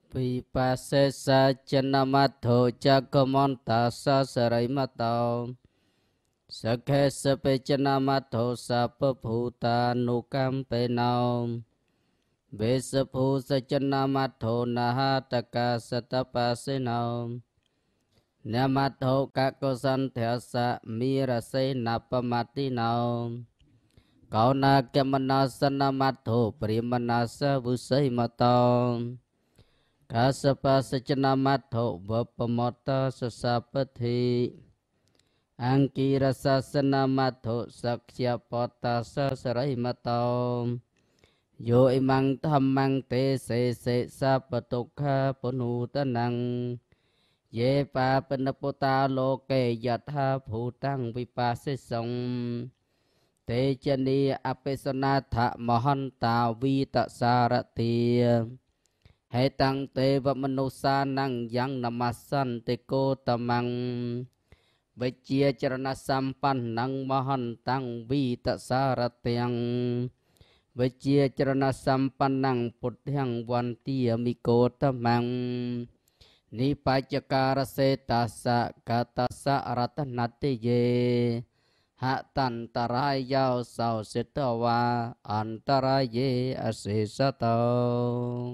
vì pa se sa chân mát thổ cha cơ môn ta sa sa rai mát tao sa khe sa pe chân mát thổ sa pa phu ta nu cam pe nao về sa phu sa chân mát thổ na ha ta ca sa ta pa se nao na mát thổ ca cô san theo sa mi ra se na pa mát ti nao cậu na kem na sa na mát thổ prim na sa vu se mát tao Kasapa sacanamatho vapamata sasapati Angkira sasanamatho sakya pata sasaraimato Yo imang thammang te se sapatukha panutanang Ye pa panapota loke yatha bhutang vipasisong Te chani apesanatha mahanta vitasarati Hệ tăng tê và manu sa năng yang namasan te cô tamang Vậy chia charana sampan năng mahan tăng vi ta saratyang Vậy chia charana sampan năng putyang vantiya miko tamang Ni pachakara se tasa katasa ratanati ye Hạ tàn tarai yao sao se tawa antarai ye asisato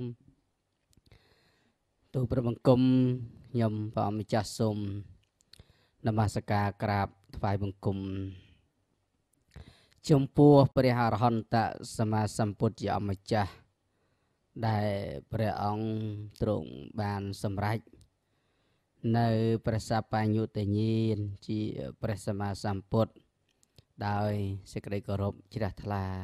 Tu berbengkum nyom pa amicah sum namaskar ក្រាបថ្វាយបង្គំចំពោះព្រះអរហន្តសម្មាសម្ពុទ្ធជាអម្ចាស់ដែលព្រះអង្គទ្រង់បានសម្រេចនៅព្រះសព្វញ្ញុតញ្ញាណជាព្រះសម្មាសម្ពុទ្ធដោយសេចក្តីគោរពជ្រះថ្លា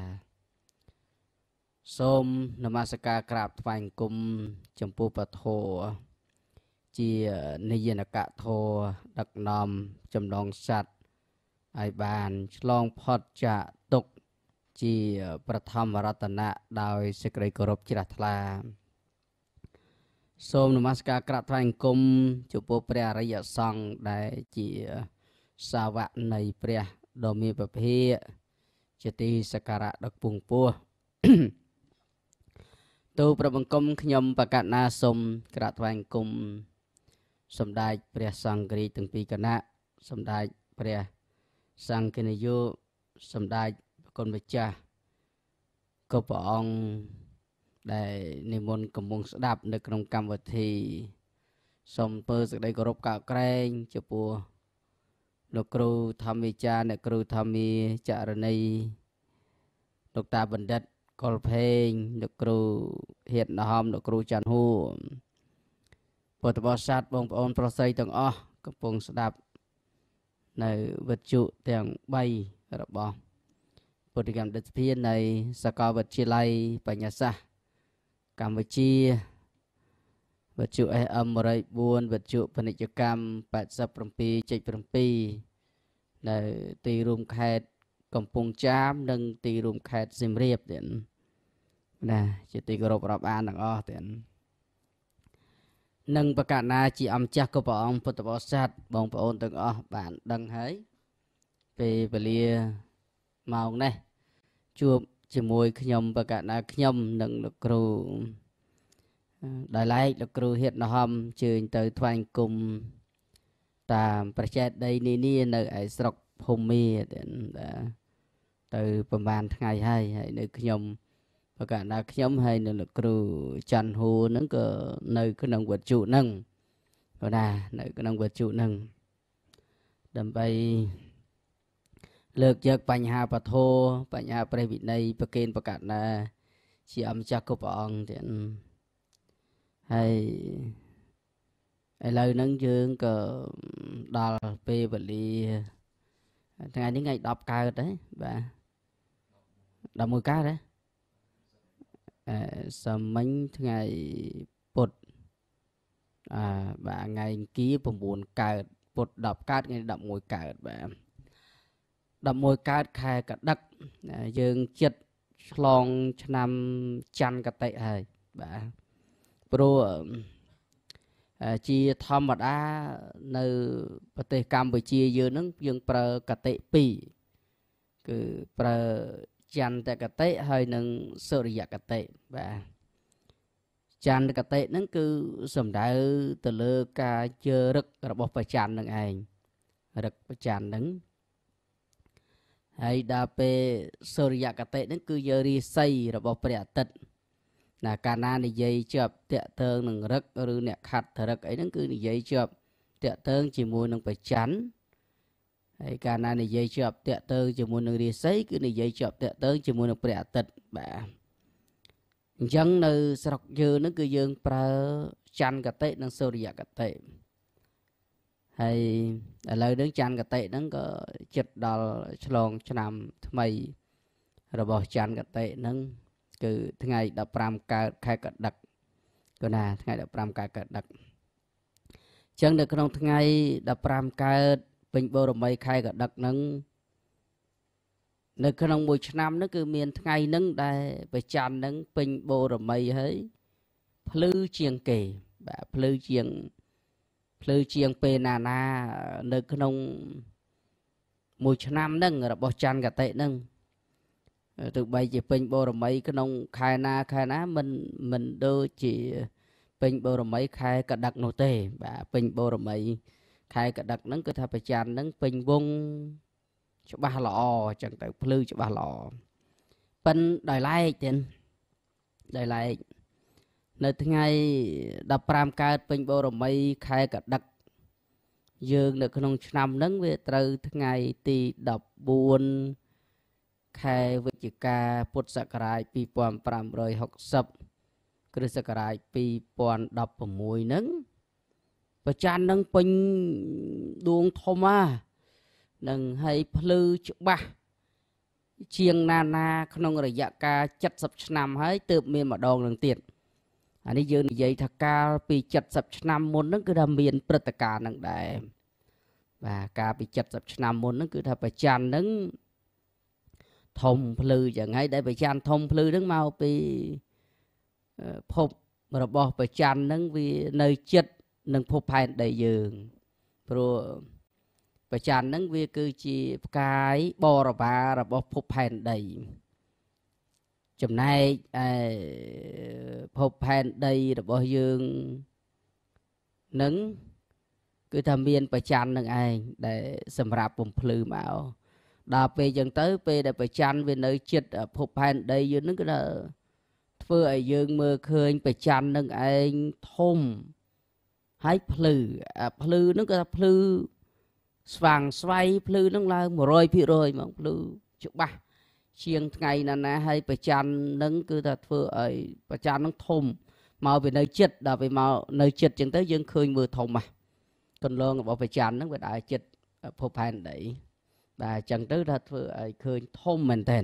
សូមនមស្ការក្រាបថ្វាយបង្គំចំពោះពធជានិយនកធដឹកនាំចំណងសត្វឲ្យបានឆ្លងផុតចាកទុក្ខជាប្រធម្មរតនៈដោយសេចក្តីគោរពជ្រះថ្លាសូមនមស្ការក្រាបថ្វាយបង្គំចំពោះព្រះអរិយសង្ឃដែលជាសាវកនៃព្រះដ៏មានពភាកជាទីសក្ការៈដ៏ខ្ពង់ខ្ពស់ទូប្របង្គំខ្ញុំបកណាសូមក្រាបថ្វាយបង្គំសម្ដេចព្រះសង្ឃរាជទាំងពីរគណៈសម្ដេចព្រះសង្ឃនាយកសម្ដេចប្រគុណម្ចាស់ក៏ព្រះអង្គដែលនិមន្តកំពុងស្ដាប់នៅក្នុងកម្មវិធីសូមពើសេចក្តីគោរពកោតក្រែងចំពោះលោកគ្រូធម្មវិចារអ្នកគ្រូធម្មាចរណីលោកតាបណ្ឌិតកុលភេងលោកគ្រូហៀតណហមលោកគ្រូច័ន្ទហួរពុទ្ធបរិស័ទបងប្អូនប្រុសស្រីទាំងអស់កំពុងស្ដាប់នៅវិទ្យុទាំង3របស់ពុទ្ធិកម្មឌិតភិនៃសាកលវិទ្យាល័យបញ្ញាសាស្ត្រកម្ពុជាវិទ្យុ FM 104វិទ្យុពាណិជ្ជកម្ម 87.7 នៅទីរួមខេត្តកំពង់ចាមនិងទីរួមខេត្តសៀមរាបទៀតណាជាទីគោរពរាប់អានទាំងអស់ទៀតនិងបកណាជាអម្ចាស់ក៏ព្រះអង្គពុទ្ធបរិស័ទបងប្អូនទាំងអស់បានដឹងហើយពេលវេលាម៉ោងនេះជួបជាមួយខ្ញុំបកណាខ្ញុំនិងលោកគ្រូដោយឡែកលោកគ្រូហៀតណហមជើញទៅថ្វាយបង្គំតាមប្រជែតដីនានានៅឯស្រុកភូមាទៅប្រហែលថ្ងៃហើយនៅខ្ញុំបកណាខ្ញុំហើយនៅលោកគ្រូច័ន្ទហួរហ្នឹងក៏នៅក្នុងវត្ថុហ្នឹងគាត់ណានៅក្នុងវត្ថុហ្នឹងដើម្បីលើកយកបញ្ហាពធបញ្ហាព្រះវិន័យប្រកេនបកណាជាអម្ចាស់គ្រប់ព្រះអង្គទៀតហើយឥឡូវហ្នឹងយើងក៏ដល់ពេលវេលាថ្ងៃនេះថ្ងៃ10កើតហើយបាទ11កើតហ៎សមិញថ្ងៃពុទ្ធបាទថ្ងៃអង្គារ9កើតពុទ្ធ10កើតថ្ងៃ11កើតបាទ11កើតខែកដឹកយើងចិត្តឆ្លងឆ្នាំច័ន្ទកតិហើយបាទព្រោះជាធម្មតានៅប្រទេសកម្ពុជាយើងហ្នឹងយើងប្រើកតិ2គឺប្រើចន្ទកតិហើយនិងសុរិយកតិបាទចាន់កតេហ្នឹងគឺសំដៅទៅលើការជើរឹករបស់ព្រះច័ន្ទនឹងឯងរឹកព្រះច័ន្ទហ្នឹងហើយដល់ពេលសូរ្យកតេហ្នឹងគឺយើងរាសីរបស់ព្រះអាទិត្យណាកាលណានិយាយជាប់តាក់ទងនឹងរឹកឬអ្នកខាត់រឹកអីហ្នឹងគឺនិយាយជាប់តាក់ទងជាមួយនឹងព្រះច័ន្ទហើយកាលណានិយាយជាប់តាក់ទងជាមួយនឹងរាសីគឺនិយាយជាប់តាក់ទងជាមួយនឹងព្រះអាទិត្យបាទអញ្ចឹងនៅស្រុកយើងហ្នឹងគឺយើងប្រើច័ន្ទកតេនិងសូរ្យកតេហើយឥឡូវនេះច័ន្ទកតេហ្នឹងក៏ចិត្តដល់ឆ្លងឆ្នាំថ្មីរបស់ច័ន្ទកតេហ្នឹងគឺថ្ងៃ15កើតខែកដឹកក៏ណាថ្ងៃ15កើតខែកដឹកអញ្ចឹងនៅក្នុងថ្ងៃ15កើតពេញបូរមីខែកដឹកហ្នឹងនៅក្នុងមួយឆ្នាំហ្នឹងគឺមានថ្ងៃហ្នឹងដែលព្រះច័ន្ទហ្នឹងពេញបូរមីហើយភ្លឺជាងគេបាទភ្លឺជាងពេលណានៅក្នុងមួយឆ្នាំហ្នឹងរបស់ច័ន្ទកតេហ្នឹងទោះបីជាពេញបូរមីក្នុងខែណាមិនដូចជាពេញបូរមីខែកដឹកនោះទេបាទពេញបូរមីខែកដឹកហ្នឹងគឺថាព្រះច័ន្ទហ្នឹងពេញវងច្បាស់ល្អអញ្ចឹងទៅភ្លឺច្បាស់ល្អប៉ិនដោយឡែកទៀតដោយឡែកនៅថ្ងៃ15កើតពេញបូរមីខែកដឹកយើងនៅក្នុងឆ្នាំហ្នឹងវាត្រូវថ្ងៃទី14ខែវិច្ឆិកាពុទ្ធសករាជ2560គ្រិស្តសករាជ2016ហ្នឹងព្រះច័ន្ទហ្នឹងពេញដួងធំនឹងឲ្យភ្លឺច្បាស់ជាងណាក្នុងរយៈកាល70ឆ្នាំហើយទើបមានម្ដងនឹងទៀតអានេះយើងនិយាយថាកាលពី70ឆ្នាំមុនហ្នឹងគឺថាមានព្រឹត្តិការណ៍ហ្នឹងដែរបាទកាលពី70ឆ្នាំមុនហ្នឹងគឺថាព្រះច័ន្ទហ្នឹងធំភ្លឺយ៉ាងហើយដែលព្រះច័ន្ទធំភ្លឺហ្នឹងមកពីភពរបស់ព្រះច័ន្ទហ្នឹងវានៅចិត្តនឹងភពផែនដីយើងព្រោះព្រះច័ន្ទហ្នឹងវាគឺជាផ្កាយបរិវាររបស់ភពផែនដីចំណែកឯភពផែនដីរបស់យើងនឹងគឺថាមានព្រះច័ន្ទនឹងឯងដែលសម្រាប់បំភ្លឺមកដល់ពេលចឹងទៅពេលដែលព្រះច័ន្ទវានៅចិត្តភពផែនដីយើងនឹងគឺថាធ្វើឲ្យយើងមើលឃើញព្រះច័ន្ទនឹងឯងធំហើយភ្លឺនឹងគឺថាភ្លឺស្វាងស្វ័យភ្លឺនឹងឡើង 100% ហ្មងភ្លឺច្បាស់ជាងថ្ងៃណាហើយព្រះច័ន្ទនឹងគឺថាធ្វើឲ្យព្រះច័ន្ទនឹងធំមកពីនៅចិត្តដល់ពេលមកនៅចិត្តចឹងទៅយើងឃើញមើលធំកន្លងរបស់ព្រះច័ន្ទនឹងវាដើរចិត្តភពផែនដីបាទចឹងទៅថាធ្វើឲ្យឃើញធំមែនតើ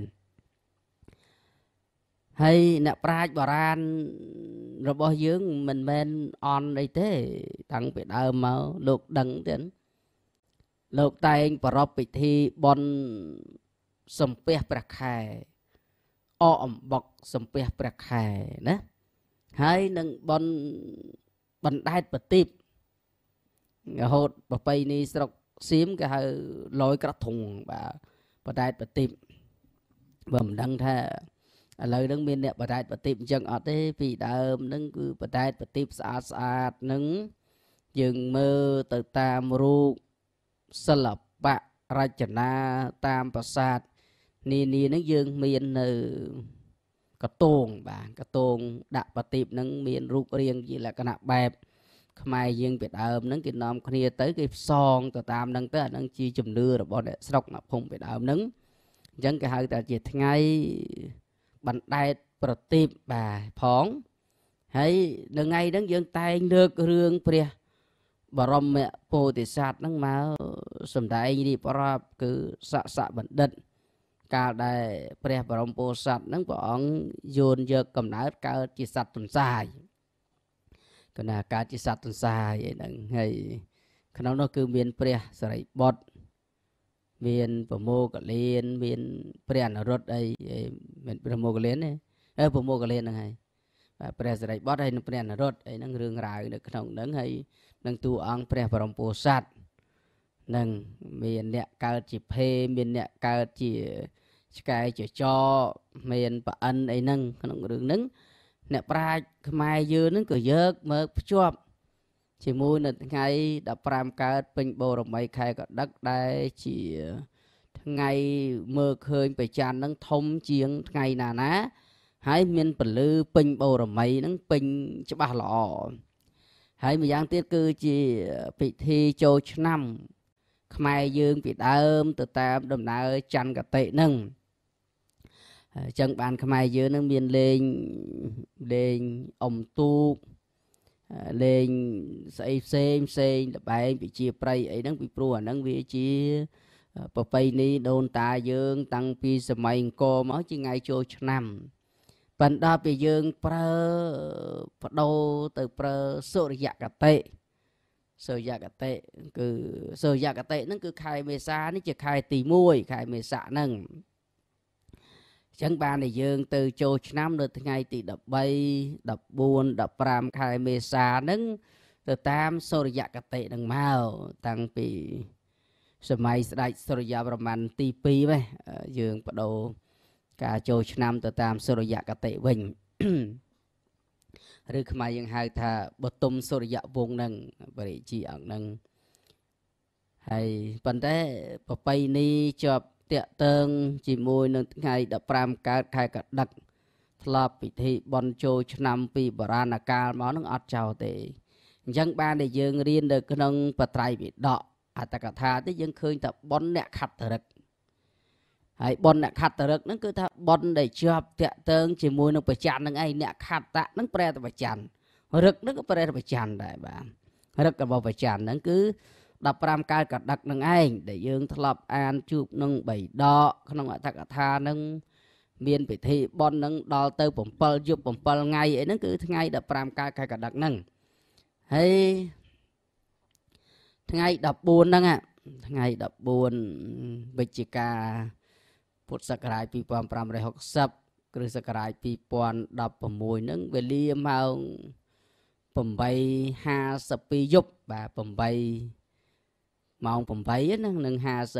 ហើយអ្នកប្រាជ្ញបុរាណរបស់យើងមិនមែនអន់អីទេតាំងពីដើមមកលោកដឹងទៀតលោកតែងប្រារព្ធពិធីបុណ្យសំពះព្រះខែអកអំបុកសំពះព្រះខែណាហើយនឹងបុណ្យបណ្ដែតប្រទីបរហូតប្រពៃណីស្រុកសៀមគេហៅលយក្រធុងបាទបណ្ដែតប្រទីបបើមិនដឹងថាឥឡូវហ្នឹងមានអ្នកបណ្ដែតប្រទីបអញ្ចឹងអត់ទេពីដើមហ្នឹងគឺបណ្ដែតប្រទីបស្អាតហ្នឹងយើងមើលទៅតាមរូបសិល្បៈរចនាតាមប្រាសាទនានាហ្នឹងយើងមាននៅកតងបាទកតងដាក់ប្រទីបហ្នឹងមានរូបរាងជាលក្ខណៈបែបខ្មែរយើងពីដើមហ្នឹងគេនាំគ្នាទៅគេផ្សងទៅតាមហ្នឹងទៅអាហ្នឹងជាជំនឿរបស់អ្នកស្រុកអ្នកភូមិពីដើមហ្នឹងអញ្ចឹងគេហៅថាជាថ្ងៃបណ្ដែតប្រទីបបាទផងហើយនៅថ្ងៃហ្នឹងយើងតែងលើករឿងព្រះបរមពោធិសត្វហ្នឹងមកសម្ដែងរៀបរាប់គឺសក្បណ្ឌិតកាលដែលព្រះបរមពោធិសត្វហ្នឹងព្រះអង្គយោនយកកំណើតកើតជាសត្វទន្សាយគណៈកើតជាសត្វទន្សាយអីហ្នឹងហើយក្នុងនោះគឺមានព្រះសិរីបុត្រមានប្រមោគលានមានព្រះអនុរុទ្ធអីមានព្រះមោគលានទេប្រមោគលានហ្នឹងហើយបាទព្រះសិរីបុត្រហើយនិងព្រះអនុរុទ្ធអីហ្នឹងរឿងរ៉ាវនៅក្នុងហ្នឹងហើយនឹងតួអង្គព្រះបរមពោធិសត្វនឹងមានអ្នកកើតជាភេមានអ្នកកើតជាឆ្កែចចមានប្រអិនអីហ្នឹងក្នុងរឿងហ្នឹងអ្នកប្រាជ្ញខ្មែរយើងនឹងក៏យកមកភ្ជាប់ជាមួយនៅថ្ងៃ15កើតពេញបូរមីខែកដឹកដែលជាថ្ងៃមើលឃើញព្រះច័ន្ទនឹងធំជាងថ្ងៃណាហើយមានពលឺពេញបូរមីនឹងពេញច្បាស់ល្អហើយម្យ៉ាងទៀតគឺជាពិធីចូលឆ្នាំខ្មែរយើងពីដើមទៅតាមដំណើរច័ន្ទគតិនឹងអញ្ចឹងបានខ្មែរយើងនឹងមានលេងអុំទូកលេងស្អីផ្សេងល្បែងប្រជាប្រិយអីហ្នឹងពីព្រោះអាហ្នឹងវាជាប្រពៃណីដូនតាយើងតាំងពីសម័យអង្គរមកជាថ្ងៃចូលឆ្នាំប៉ុន្តែពេលយើងប្រើបដូរទៅប្រើសុរិយគតិគឺសុរិយគតិហ្នឹងគឺខែមេសានេះជាខែទី1ខែមេសាហ្នឹងអញ្ចឹងបានតែយើងទៅចូលឆ្នាំនៅថ្ងៃទី13 14 15ខែមេសាហ្នឹងទៅតាមសុរិយគតិហ្នឹងមកតាំងពីសម័យស្ដេចសុរិយាប្រមាណទី2ហ្នឹងយើងបដូរការចូលឆ្នាំទៅតាមសុរិយគតិវិញឬខ្មែរយើងហៅថាបតុមសុរិយវង្សហ្នឹងបរិជាអង្គហ្នឹងហើយប៉ុន្តែប្រពៃណីជាប់តាក់ទងជាមួយនឹងថ្ងៃ15កើតខែកដឹកធ្លាប់ពិធីបុណ្យចូលឆ្នាំពីបុរាណកាលមកនឹងអត់ចោលទេអញ្ចឹងបានតែយើងរៀននៅក្នុងបត្រៃវិដកអត្តកថាទេយើងឃើញថាបុណ្យអ្នកខត្តរិកហើយបុណ្យអ្នកខត្តរិកហ្នឹងគឺថាបុណ្យដែលជាប់តាក់ទងជាមួយនឹងប្រច័នហ្នឹងឯងអ្នកខត្តៈហ្នឹងប្រែទៅប្រច័នរឹកហ្នឹងក៏ប្រែទៅប្រច័នដែរបាទរឹករបស់ប្រច័នហ្នឹងគឺ15កើតកដឹកនឹងឯងដែលយើងធ្លាប់អានជួបនឹង3ដកក្នុងអត្ថកថានឹងមានពិធីបុណ្យនឹងដល់ទៅ7យប់7ថ្ងៃអីហ្នឹងគឺថ្ងៃ15កើតខែកដឹកហ្នឹងហើយថ្ងៃ14ហ្នឹងថ្ងៃ14វិច្ឆិកាពុទ្ធសករាជ2560គ្រិស្តសករាជ2016ហ្នឹងវេលាម៉ោង 8:52 យប់បាទម៉ោង 8នឹង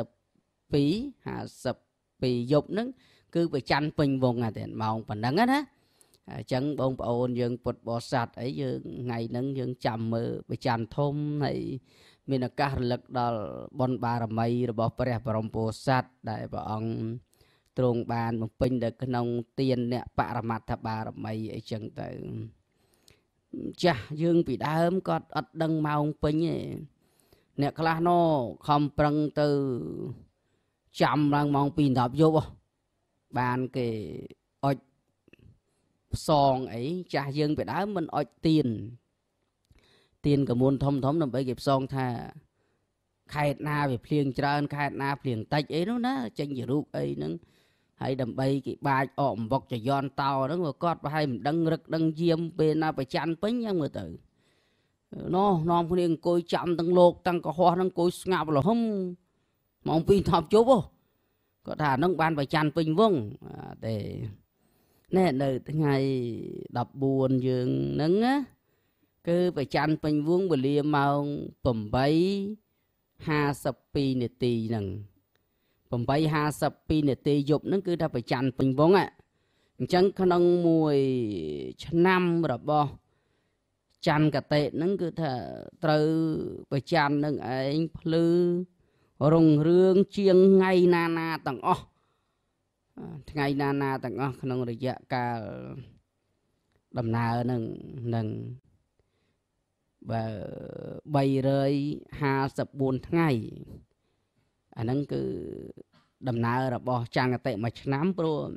52 យប់ហ្នឹងគឺប្រច័នពេញវងតែម៉ោងប៉ុណ្ណឹងណាអញ្ចឹងបងប្អូនយើងពុទ្ធបរិស័ទអីយើងថ្ងៃហ្នឹងយើងចាំមើលប្រច័នធំហើយមានឱកាសរលឹកដល់បុណ្យបារមីរបស់ព្រះបរមពុទ្ធសាសនាដែលព្រះអង្គទ្រង់បានបំពេញនៅក្នុងទានអ្នកបរមត្ថបារមីអីចឹងទៅចាស់យើងពីដើមគាត់អត់ដឹងម៉ោងពេញទេអ្នកខ្លះណោខំប្រឹងទៅចាំឡើងម៉ោង 2:10 យប់បានគេអុចផ្សងអីចាស់យើងពីដើមមិនអុចទៀនកមួនធំដើម្បីគេផ្សងថាខេតណាវាភ្លៀងច្រើនខេតណាភ្លៀងតិចអីនោះណាចេញជារូបអីហ្នឹងហើយដើម្បីគេបាចអកអំបុកចយន្តតោហ្នឹងក៏គាត់ប្រហែលមិនដឹងរឹកដឹងយាមពេលណាប្រច័នពេញយ៉ាងមើលទៅណោះនាំគ្នាអង្គុយចាំទាំងលោកទាំងកុហកហ្នឹងអង្គុយស្ងាត់រហឹមម៉ោង 2:10 យប់គាត់ថាហ្នឹងបានប្រច័នពេញវងទេណែនៅថ្ងៃ14យើងហ្នឹងណាគឺប្រច័នពេញវងវេលាម៉ោង 8:52 នាទីហ្នឹង 8:52 នាទីយប់ហ្នឹងគឺថាប្រច័នពេញវងអញ្ចឹងក្នុងមួយឆ្នាំរបស់ច័ន្ទគតិហ្នឹងគឺថាត្រូវប្រច័ននឹងឯងភ្លឺរុងរឿងជាងថ្ងៃណាទាំងអស់ថ្ងៃណាទាំងអស់ក្នុងរយៈកាលដំណើរនឹងបើ354ថ្ងៃអាហ្នឹងគឺដំណើររបស់ច័ន្ទគតិមួយឆ្នាំព្រោះ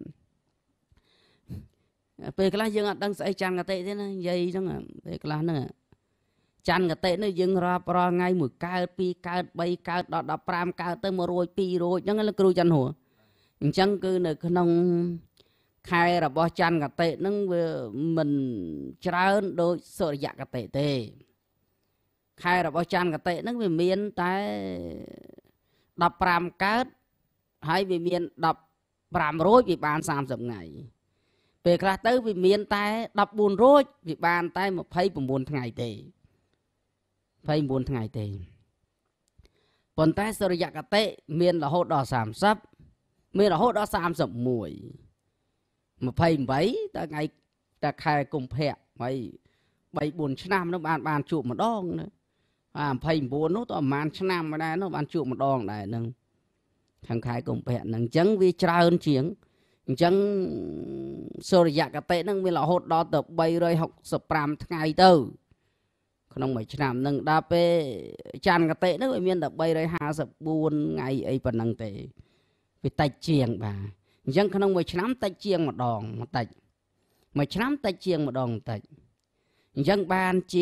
ពេលខ្លះយើងអត់ដឹងស្អីច័ន្ទគតិទេណានិយាយហ្នឹងពេលខ្លះហ្នឹងច័ន្ទគតិនេះយើងរាប់រាល់ថ្ងៃមួយកើតពីរកើត3កើតដល់15កើតទៅ100 200ហ្នឹងលោកគ្រូច័ន្ទហួរអញ្ចឹងគឺនៅក្នុងខែរបស់ច័ន្ទគតិហ្នឹងវាមិនច្រើនដូចសុរិយគតិទេខែរបស់ច័ន្ទគតិហ្នឹងវាមានតែ15កើតហើយវាមាន15រោចវាបាន30ថ្ងៃពេលខ្លះទៅវាមានតែ14រោចវាបានតែ29ថ្ងៃទេ29ថ្ងៃទេប៉ុន្តែសុរិយគតិមានរហូតដល់30មានរហូតដល់31 28ដល់ថ្ងៃ ta khai cùng phẹ mấy 3-4 ឆ្នាំ nó ban chuột một đòn nữa phải 4 nó to manឆ្នាំ ដែរ nó ban chuột một đòn ដែរ នឹង ខាងខែកុម្ភៈ ហ្នឹង អញ្ចឹង វា ច្រើនជាង អញ្ចឹង សូរ្យកតិ ហ្នឹង មាន រហូត ដល់ ទៅ 365 ថ្ងៃ ទៅ ក្នុង មួយ ឆ្នាំ ហ្នឹង ដល់ ពេល ច័ន្ទគតិ ហ្នឹង វា មាន តែ 354 ថ្ងៃ អី ប៉ុណ្ណឹង ទេ វា តិច ជាង បាទ អញ្ចឹង ក្នុង មួយ ឆ្នាំ តិច ជាង ម្ដង បន្តិច មួយ ឆ្នាំ តិច ជាង ម្ដង បន្តិច អញ្ចឹង បាន ជា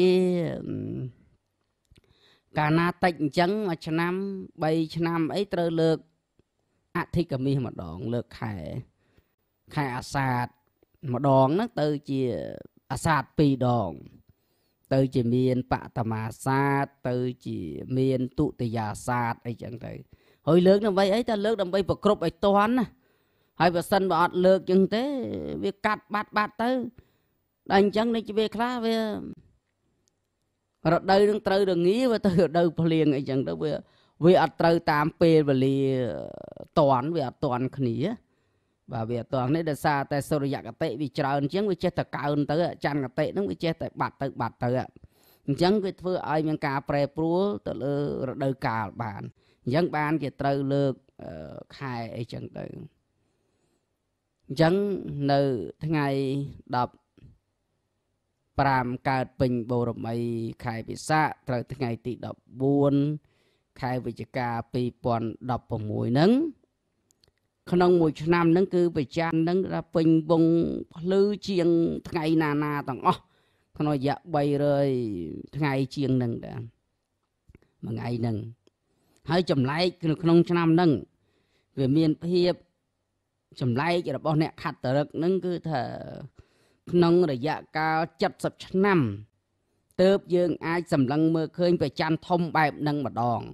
កាលណា តិច អញ្ចឹង មួយ ឆ្នាំ 3 ឆ្នាំ អី ត្រូវ លើក អធិកមាសម្ដង លើក ខែ អាសាឍ ម្ដង ហ្នឹង ទៅ ជា អាសាឍ 2 ដង ទៅ ជា មាន បតមាសាទ ទៅ ជា មាន ទុតិយាសាទ អី ចឹង ទៅ ហើយ លើក ដើម្បី អី តែ លើក ដើម្បី ប្រគ្រប់ ឲ្យ ទាន់ ណា ហើយ បើ សិន បើ អត់ លើក ចឹង ទេ វា កាត់ បាត់ ទៅ ដល់ អញ្ចឹង នេះ វា ខ្លះ វា រដូវ នឹង ត្រូវ រងា វា ទៅ រដូវ ភ្លៀង អី ចឹង ទៅ វា អត់ ត្រូវ តាម ពេល វេលា ទាន់ វា អត់ ទាន់ គ្នា បាទ វា អត់ ទាន់ នេះ ដោយសារ តែ សូរ្យកតិ វា ច្រើន ជាង វា ចេះ តែ កើន ទៅ ច័ន្ទគតិ ហ្នឹង វា ចេះ តែ បាត់ ទៅ អញ្ចឹង វា ធ្វើ ឲ្យ មាន ការ ប្រែប្រួល ទៅ លើ រដូវកាល បាន អញ្ចឹង បាន ជា ត្រូវ លើក ខែ អី ចឹង ទៅ អញ្ចឹង នៅ ថ្ងៃ 15 កើត ពេញ បូរមី ខែ ពិសាខ ត្រូវ ថ្ងៃ ទី 14 ខែ វិច្ឆិកា 2016 ហ្នឹង ក្នុង មួយ ឆ្នាំ ហ្នឹង គឺ ប្រច័ន ហ្នឹង ពេញ វង ភ្លឺ ជាង ថ្ងៃ ណា ទាំង អស់ ក្នុង រយៈ 300 ថ្ងៃ ជាង ហ្នឹង ដែរ មួយ ថ្ងៃ ហ្នឹង ហើយ ចម្លែក ក្នុង ឆ្នាំ ហ្នឹង វា មាន ភាព ចម្លែក របស់ អ្នក ខត្តរិក ហ្នឹង គឺ ថា ក្នុង រយៈ កាល 70 ឆ្នាំ ទើប យើង អាច សម្លឹង មើល ឃើញ ប្រច័ន ធំ បែប ហ្នឹង ម្ដង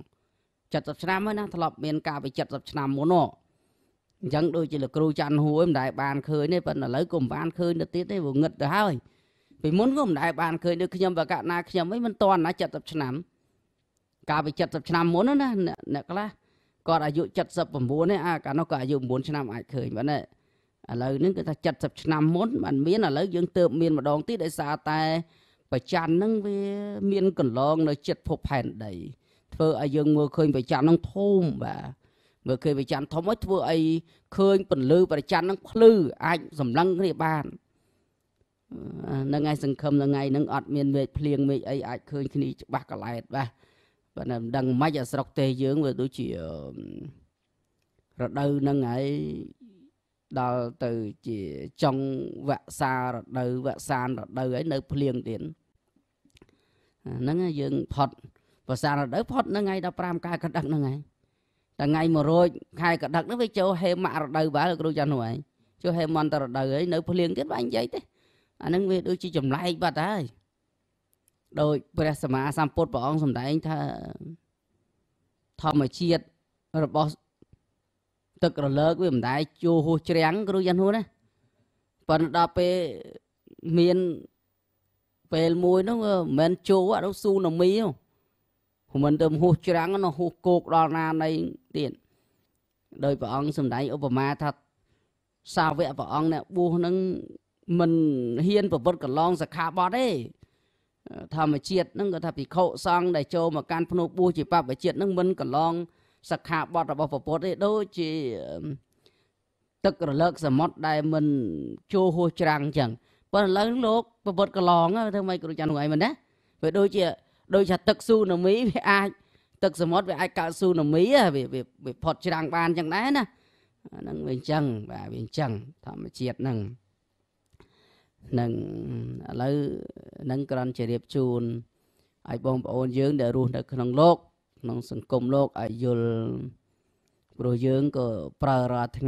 70 ឆ្នាំ ហើយ ណា ធ្លាប់ មាន កាល ពី 70 ឆ្នាំ មុន អញ្ចឹង ដូច ជា លោកគ្រូ ច័ន្ទហួរ មិនដែល បាន ឃើញ ទេ ប៉ុន្តែ ឥឡូវ ក៏ មិន បាន ឃើញ ទៅ ទៀត ទេ ព្រោះ ងឹត ទៅ ហើយ ពី មុន ក៏ មិនដែល បាន ឃើញ ដូច ខ្ញុំ បើ កាលណា ខ្ញុំ អី មិន ទាន់ ណា 70 ឆ្នាំ កាល ពី 70 ឆ្នាំ មុន ណា អ្នក ខ្លះ គាត់ អាយុ 79 ទេ កាល នោះ ក៏ អាយុ 9 ឆ្នាំ អាច ឃើញ បាន ឥឡូវ ហ្នឹង គឺ ថា 70 ឆ្នាំ មុន បាន មាន ឥឡូវ យើង ទើប មាន ម្ដង ទៀត ដោយសារ តែ ប្រច័ន ហ្នឹង វា មាន កន្លង នៅ ជិត ភព ផែនដី ធ្វើ ឲ្យ យើង មើល ឃើញ ប្រច័ន ហ្នឹង ធំ បាទ មើល ឃើញ ប្រច័ន ធំ ហើយ ធ្វើ ឲ្យ ឃើញ ពន្លឺ ប្រច័ន ហ្នឹង ភ្លឺ អាច សម្លឹង គ្នា បាន ហ្នឹង ហើយ សង្ឃឹម ថ្ងៃ ហ្នឹង អត់ មាន មេឃ ភ្លៀង មេឃ អី អាច ឃើញ គ្នា ច្បាស់ កឡែត បាទ ប៉ុន្តែ មិន ដឹង ម៉េច ស្រុក ទេស យើង វា ដូច ជា រដូវ ហ្នឹង ហើយ ដល់ ទៅ ជា ចុង វស្សា រដូវ វស្សាន រដូវ ហើយ នៅ ភ្លៀង ទៀត ហ្នឹង យើង ផុត វស្សាន រដូវ ផុត នៅ ថ្ងៃ 15 ខែ កដឹក ហ្នឹង ហើយ តែ ថ្ងៃ 100 ខែ កដឹក ហ្នឹង វា ចូល ហេមៈ រដូវ បាទ លោកគ្រូ ច័ន្ទហួរ ហើយ ចូល ហេមន្ត រដូវ ហើយ នៅ ភ្លៀង ទៀត បាទ និយាយ ទេ អា ហ្នឹង វា ដូច ជា ចម្លែក បាត់ ហើយ ដោយ ព្រះ សម្មាសម្ពុទ្ធ ព្រះអង្គ សម្ដែង ថា ធម្មជាតិ របស់ ទឹករលក វា មិនដែល ជួរ ហួស ច្រាំង គ្រូ ច័ន្ទហួរ ណា ប៉ុន្តែ ដល់ ពេល មាន ពេល មួយ ហ្នឹង មិន មែន ជួរ នោះ ស៊ូណាមី មិន ទៅ ហួស ច្រាំង នោះ ហួស គោក ដល់ ណា នៃ ទៀត ដោយ ព្រះអង្គ សម្ដែង ឧបមា ថា សាវក ព្រះអង្គ អ្នក បួស ហ្នឹង មិន ហ៊ាន ប្រព្រឹត្ត កន្លង សិក្ខាបទ ទេ ធម្មជាតិ ហ្នឹង គាត់ ថា ភិក្ខុ សង្ឃ ដែល ចូល មក កាន់ ភ្នូបួស ជា បព្វជិត ហ្នឹង មិន កន្លង សិក្ខាបទ របស់ ព្រះពុទ្ធ ទេ ដូច ជា ទឹករលក សមុទ្រ ដែល មិន ជួរ ហួស ច្រាំង ចឹង ប៉ុន្តែ ឥឡូវ លោក ប្រព្រឹត្ត កន្លង ធ្វើ ម៉េច គ្រូ ច័ន្ទហួរ ឯង មែន ទេ វា ដូច ជា ដូច ថា ទឹក ស៊ូណាមី វា អាច ទឹក សមុទ្រ វា អាច កើត ស៊ូណាមី វា ផុត ច្រាំង បាន ចឹង ដែរ ណា ហ្នឹង វា អញ្ចឹង បាទ វា អញ្ចឹង ធម្មជាតិ ហ្នឹង នឹង ឥឡូវ នឹង គ្រាន់ ជារៀបជូន ឲ្យ បងប្អូន យើង ដែល រស់ នៅ ក្នុង លោក ក្នុង សង្គម លោក ឲ្យ យល់ ព្រោះ យើង ក៏ ប្រើ រាល់ ថ្ងៃ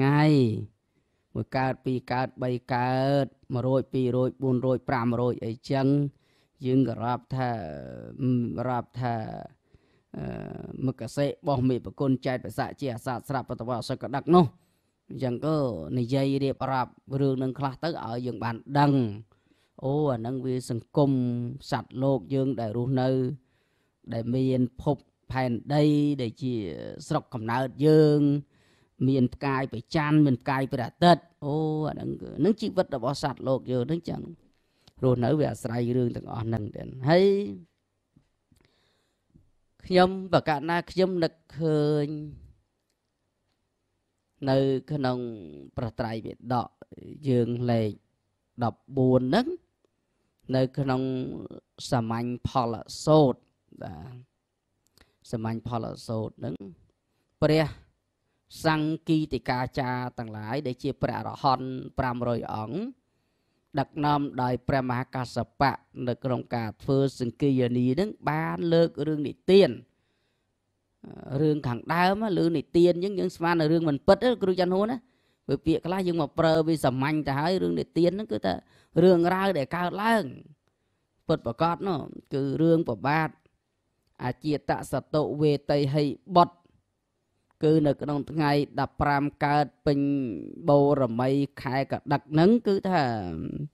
1 កើត 2 កើត 3 កើត 100 200 400 500 អី ចឹង យើង ក៏ រាប់ ថា មគ្គសិ បោះ មេប្រគុណ ចែក ប្រស័ក ជា អាសាស ស្រាប់ បតវៈ សកដឹក នោះ អញ្ចឹង ក៏ និយាយ រៀបរាប់ រឿង នឹង ខ្លះ ទៅ ឲ្យ យើង បាន ដឹង អូ អាហ្នឹង វា សង្គម សត្វ លោក យើង ដែល រស់ នៅ ដែល មាន ភព ផែនដី ដែល ជា ស្រុក កំណើត យើង មាន ផ្កាយ ព្រះច័ន្ទ មាន ផ្កាយ ព្រះអាទិត្យ អូ អាហ្នឹង គឺ នឹង ជីវិត របស់ សត្វ លោក យើង ហ្នឹង ចឹង rồi nở về sài rương từng on nâng đến hay nhom và cả na nhom nực hơi nơi cái nông bờ trai biệt đọ dương lệ đọc buồn nấng nơi cái nông sàm anh Paul sốt sàm anh Paul sốt nấng pre sang kỳ tị ca cha tầng lái để chia pre rõ hòn pram rồi ỏng đặc nam đời pre ma ca sập bạ nơi cái nông cà phê sừng kỳ giờ ní nấng ba lơ cái rương đi tiền rương khẳng đau mà lương này tiền những sman là rương mình bứt á cứ chân hôn á vì việc là nhưng mà pro vì sầm mạnh ta hỏi rương để tiền nó cứ ta rương ra để caoឡើងbứt bảo cọt nó cứ rương bảo bát chia tạ sát tụ về tây hay bọt cứ nực trong ngày đập ram cao pin bầu rồi mây khai cả đặc nắng cứ thà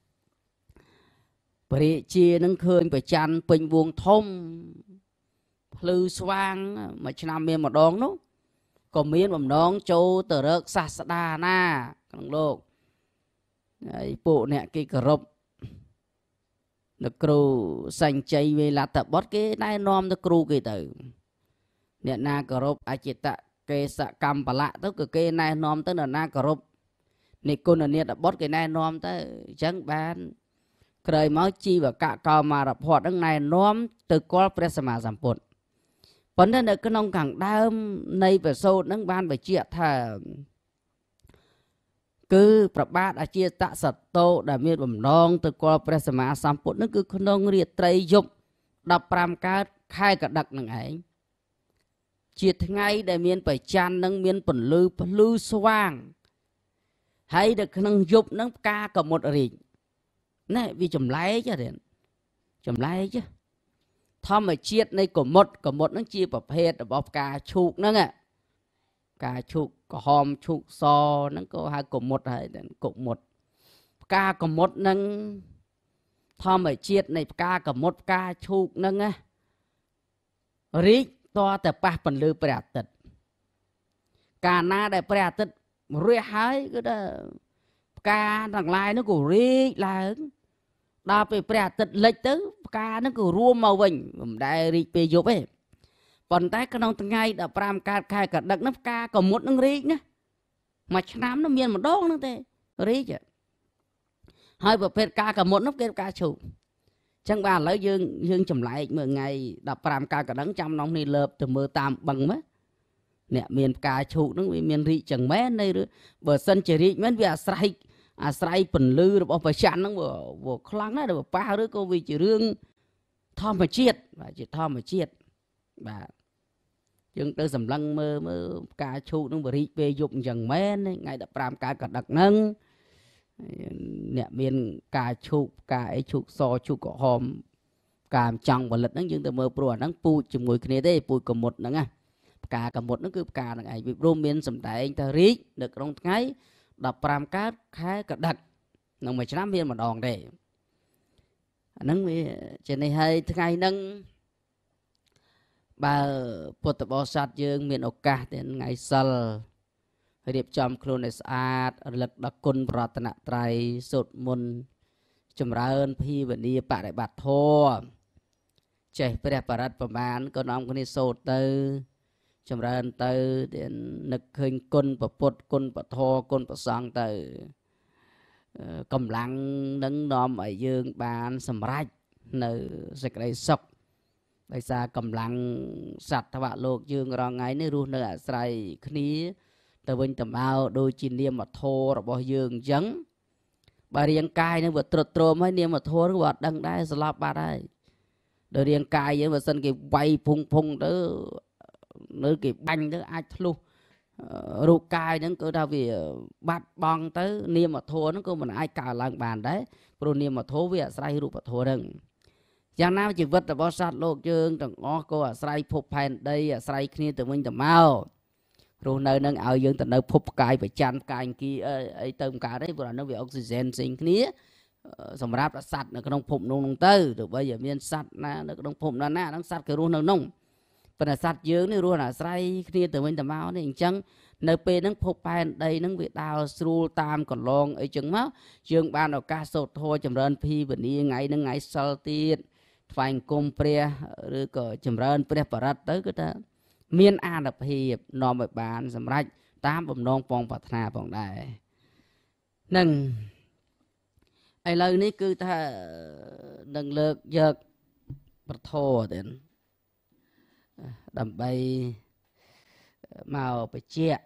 bị chia nắng khơi bị chăn pin vuông thông lư xoang mà năm miền một đón nó còn miền một đón châu tờ rớt sa đà na thằng lô bộ nè cái cờ rộp được kêu xanh chay về là tập bớt cái này nom được kêu cái từ nè na cờ rộp ai chỉ tạ cái sạ cam bà lạ tức cái này nom tới là na cờ rộp nè cô nè đã bớt cái này nom tới chẳng bán cười máu chi và cả cò mà đập hoạt đằng này nom từ qua presma giảm bột vấn đề là cái nông cảng đam này về sâu nâng ban về chuyện thà cứ bát đã chia tạ sật tô đã miết bầm non từ qua presma samput nó cứ nông riết tây dục đập pram cá khai cả đặc nâng ấy chia ngay để miên phải chan nâng miên phần lư xoang hay được nâng dục nâng ca cả một rỉ này vì chấm lái chứ điện chấm lái chứ thom mà chiết này của một nó chia bập hết ở bọc cà chụp nữa nghe cà chụp có hòm chụp so nó có hai của một hay cùng một ca của một nâng thom mà chiết này ca của một ca chụp nâng nghe rít to tập ba phần lư bẹt tật ca na đại bẹt tật rưỡi hái cái đó ca thằng lai nó của rít là đa về bẹt tật lệch tới ca nó cứ rùa màu vinh đại rít về giúp ấy còn tại cái nông ngay đã pram ca khai cả đặc nắp ca còn một nông rít nhá mà năm nó miền một đốt nó thế rít chứ hai bậc phết ca cả một nắp kia ca chủ chẳng bà lấy dương chầm lại mười ngày đã pram ca cả đắng trăm nông này lợp từ mưa tam bằng mấy nè miền ca chủ nó miền rít chẳng mấy đây rồi bờ sân chỉ rít mấy việc say say phần lư rồi bỏ chăn nó vừa khăng đó rồi ba đứa cô vì chỉ riêng thom mà chiết và chỉ thom mà chiết và chúng tôi sầm lăng mơ ca chủ nó vừa rít về dụng chẳng mấy ngày đã pram ca cả đặc nâng nè miền ca chủ ca ấy chủ so chủ có hòm ca chăng và lật nó nhưng tôi mơ pro nó pu chừng ngồi kia đây pu cầm một nữa nghe ca cầm một nó cứ ca là ngày bị rôm miền sầm tại anh ta rít được trong ngày đập pram cát khai cả đặt nông mấy trăm viên mà đòn để nâng trên này hay thứ ngày nâng bà Phật bồ sát dương miền ốc cả đến ngày sal điệp chom khuôn sát lực đặc quân pratana trai sốt môn chấm ra ơn phi và đi bạ đại bạt thô chạy về đẹp bạtประมาณ con ông con đi sốt từ chấm ra ơn từ đến nực hình quân và Phật quân và thô quân và sang từ cầm lăng nâng nòm ở dương bàn sầm rách nơi sạch đây sọc đại xa cầm lăng sạch thà bạ lục dương rong ngay nơi ru nơi sài khní từ bên tầm ao đôi chi niêm mà thô rồi bỏ dương trắng bà riêng cai nó vừa trượt trồm hay niêm mà thô nó vừa đăng đai slap bà đây đời riêng cai với mà sân cái bay phung đó nơi cái banh đó ai luôn ru cai nó cứ ra vì bắt bong tới niêm mà thô nó cứ mình ai cào lăng bàn đấy rồi niêm mà thô với sài ru mà thô đừng giang nam chỉ vật là bao sát lục dương trong ngõ cô sài phục phèn đây sài kia từ bên tầm ao rồi nơi nâng ao dương từ nơi phục cài phải chăn cài kia ấy tôm cá đấy vừa là nó về oxygen sinh kia xong ráp là sạch nó có đông phụng nông tư rồi bây giờ miền sạch na nó có đông phụng na nó sạch cái ruộng nông phần là sạch dương này ruộng là sài kia từ bên tầm ao này chẳng nơi bên nâng phô bàn đây nâng việc đào sưu tam còn long ấy chừng máu dương ban ở ca sốt thôi chầm rơn phi và đi ngày nâng ngày sau tiết phanh cung pre rồi có chầm rơn pre parat tới cái ta miên an đập hiệp nòm bởi bàn sầm rách tám bầm non phong bạc thà phong đại nâng ai lời ní cứ ta nâng lược giật bật thô đến đầm bay màuไปเจี๊ย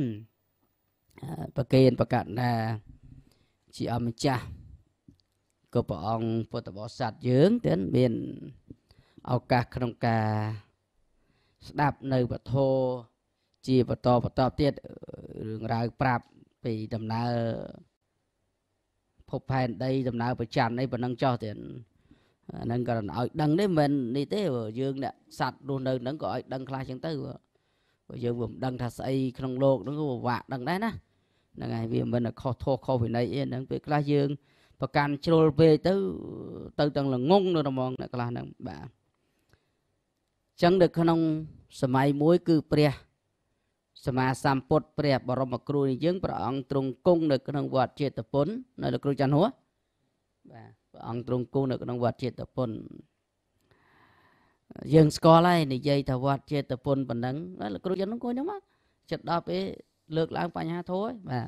ประเคนประกาศนาจีอมจ้าก็พระองค์พุทธบริษัทยืงเดินเบียนเอากาขนมกาสดับในปะโทจีปะตอปะตอเตี้ยเรื่องราวปราบไปดำนาพบแผ่นได้ดำนาไปจันในปนังเจ้าเตียนนั่นก็เอาดังได้เหมือนนี่เต้ยืงเนี่ยสัตว์ดูเนินนั่นก็เอาดังคลายจังเต้ยืงผมดังทัศไอขนมโลกนั่นก็ว่าดังได้นะนั่นไงvì mình là kho thô kho về này yênนั่นเป็นคลายยืงประกันโจลเปตื้อตั้งหลังงงเลยนะมองนั่นก็làนั่นบ่าจังเด็กขนมสมัยมวยคือเปรียสมาสัมปดเปรียบบรมครูนี่ยังพระองค์ตรงcungเด็กขนมวัดเจตปนนั่นlàครูจันหัวพระองค์ตรงcungเด็กขนมวัดเจตปนยังสกอไลนี่ใจทวัดเจตปนปนนั้นนั่นlàครูจันน้องโกยังมั้งจัดดาไปเลือกล้างปัญหาโถ่บ่า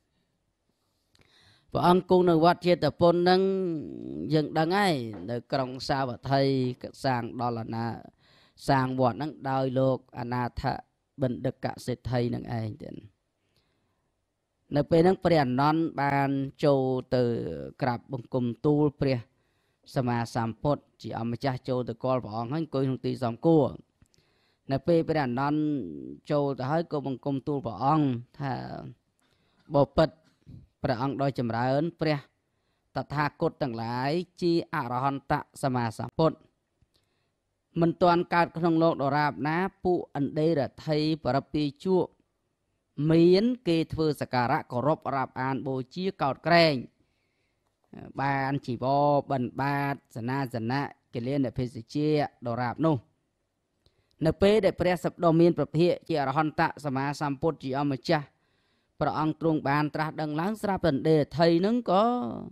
พระองค์cungเด็กวัดเจตปนนั้นยังดังไงเด็กกรองสาวไทยสร้างดอลลาร์สร้างวัดนั้นดาวโลกอนาถบันดึกกะเศรษฐีนั่งเองเด่นในปีนั้นเปลี่ยนนอนบานโจtừกราบบังคมตูเปรียสมาสัมพทจีอมจ้าโจtừกอลพองให้กุยหงตีสองกู้ในปีเปลี่ยนนอนโจแต่ให้กุบังคมตูพองถ้าบปิดพระองค์โดยจำเริญเปรียตถาคตต่างหลายจีอรหันตสมาสัมพทมันตอนการขนมโลกดราบนะผู้อันเดรไทยปรปีชั่วมีนเกทเวสการะกรบราบอ่านโบจีเก่าแกรงบานจีบอบันบาดสนาสนะเกลียนเดเพสเจียดราบนู่นเปได้เปรียสับดมีนประเภทจีอรหันตสมาสัมพุทธจีอมจ้าพระองค์ตรงบานตรัสดังล้างสราบันเดไทยนึงก็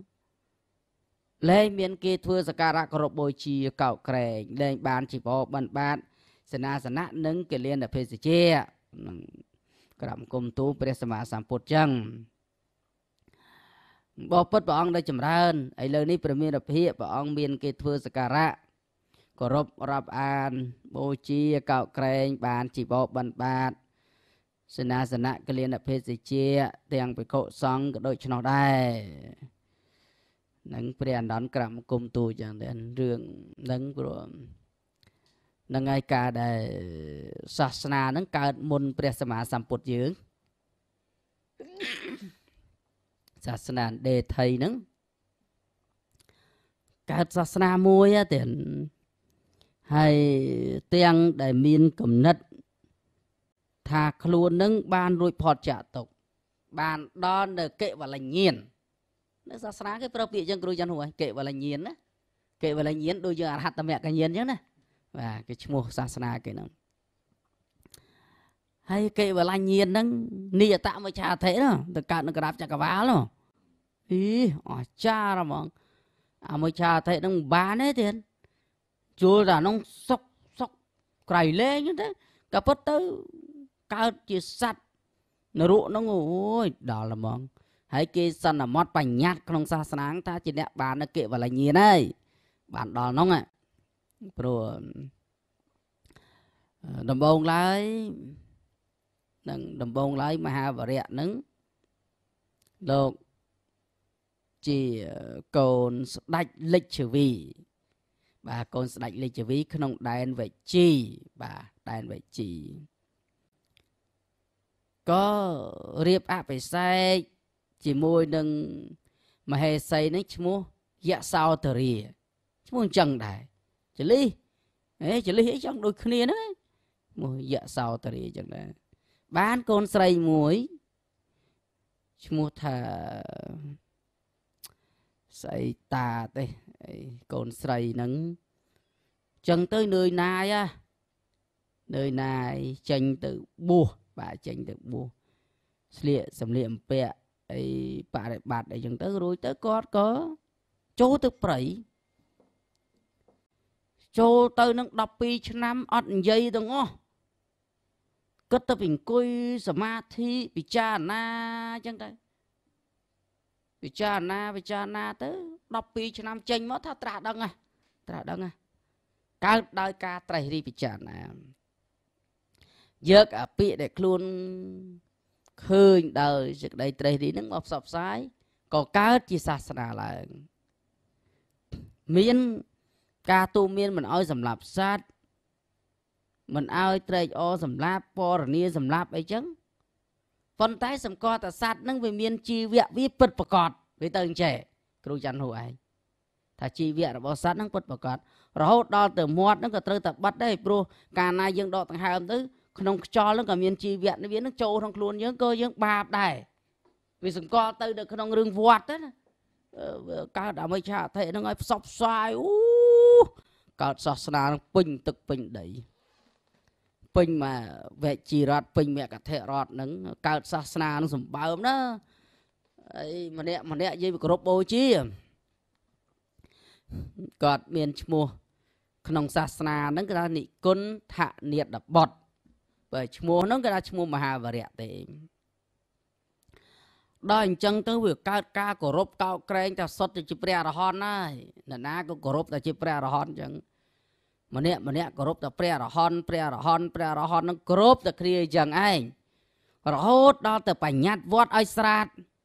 เลยเมียนเกทัวสการะกรบโบชีเก่าแกรงเลยบานจีบอบันบาดสนาสนะนึงเกลียนเดเพสเจียกราบกุมตูเปรียสมาสัมพุทธจังบอกพระองค์ได้จำเริญไอ้เรื่องนี้ประมีระเพียพระองค์เมียนเกทัวสการะกรบรับอ่านโบชีเก่าแกรงบานจีบอบันบาดสนาสนะเกลียนเดเพสเจียเตียงไปโคซองก็โดยชนได้นังเปลี่ยนดอนกลับกุมตูจังเดินเรื่องนังรวมนังไงกาได้ศาสนานังการมนเปรียสมาสัมปุตยืงศาสนาเดชไทยนังการศาสนามวยเตียนให้เตียงได้มีนกำนัดถ้าครูนังบานรวยพอจะตกบานดอนเดเกะว่าละเงียนนักศาสนาcáiประเพณีจังครูจันหัวเกะว่าละเงียนนะเกะว่าละเงียนโดยยังหัตถะแม่กันเงียนจังนะว่าcáiชั่วโมงศาสนาcáiนั้นให้เกะว่าละเงียนนั้นนี่จะตามมาชาเทนะแต่การนักกราบจักรวาลเนาะอีอ๋อจ้าละมั้งมาชาเทนั้นบ้านเนี่ยเถียนจูด่าน้องซกไกรเล่ยนั่นเด้กับพัตเตอร์การจีสัตนรุน้องโอ้ยด่าละมั้งให้เกสันมอดปัญญาขนมศาสนาตาจีเนี่ยบานนักเกะว่าละเงียนได้บานดอน้องอ่ะโปรดำบงไล่นั่งดำบงไล่มหาวิทยาลัยนึงโลกจีโกนดัดเล็กชวีbà con sạch lịch chỉ vì không đàn về chi bà đàn về chi có riêng áp phải say chỉ môi nâng mà hay say nó chỉ mua dạ sao từ rìa chỉ muốn chân đại chỉ lý ấy trong đôi khi nữa mua dạ sao từ rìa chẳng đại bán con say muối chỉ mua thà say ta đây con say nắng chân tới nơi này á nơi này tranh từ bùa bà tranh từ bùa ស្លៀកសម្លៀកបំពាក់អីបរិបត្តិអីចឹងទៅរួចទៅគាត់ក៏ចូលទៅព្រៃចូលទៅនឹង12ឆ្នាំអត់និយាយទាំងអស់គិតទៅអង្គុយសមាធិពិចារណាចឹងទៅពិចារណាទៅ12ឆ្នាំចេញមកថាត្រាស់ដឹងហ៎កើតដោយការត្រេះរិះពិចារណាយកអាពាក្យដែលខ្លួនឃើញដោយសេចក្តីត្រេះរិះហ្នឹងមកផ្សព្វផ្សាយក៏កើតជាសាសនាឡើងមានការទូមានមិនអោយសម្លាប់សត្វមិនអោយត្រេកអរសម្លាប់ពរនីសម្លាប់អីចឹងប៉ុន្តែសម្គាល់តែសត្វហ្នឹងវាមានជីវៈវាពិតប្រកបវាទៅអញ្ចេះគ្រូច័ន្ទហួរឯងថាជីវៈរបស់សត្វហ្នឹងពិតប្រកបរហូតដល់ទៅមាត់ហ្នឹងក៏ត្រូវតែបិទដែរព្រោះកាលណាយើងដកដង្ហើមទៅក្នុងខ្យល់ហ្នឹងក៏មានជីវៈវាហ្នឹងចូលក្នុងខ្លួនយើងក៏យើងបាបដែរវាសង្កល់ទៅនៅក្នុងរឿងវត្តណាកើតអមិច្ឆអធិហ្នឹងឲ្យផ្សព្វផ្សាយអូកើតសាសនានឹងពេញទឹកពេញដីពេញមកវេជីរដ្ឋពេញមគ្គធរដ្ឋហ្នឹងកើតសាសនានឹងសម្បើមណាអីម្នាក់និយាយគោរពបូជាគាត់មានឈ្មោះក្នុងសាសនាហ្នឹងគេថានិគុណថនិតបុត្របើឈ្មោះហ្នឹងគេថាឈ្មោះមហាវរៈទេដល់អញ្ចឹងទៅវាកើតការគោរពកោតក្រែងថាសុទ្ធតែជាព្រះអរហន្តហើយនរណាក៏គោរពតែជាព្រះអរហន្តអញ្ចឹងម្នាក់គោរពតែព្រះអរហន្តនឹងគោរពតែគ្រាអញ្ចឹងឯងរហូតដល់ទៅបញ្ញត្តិវត្តឲ្យស្រាត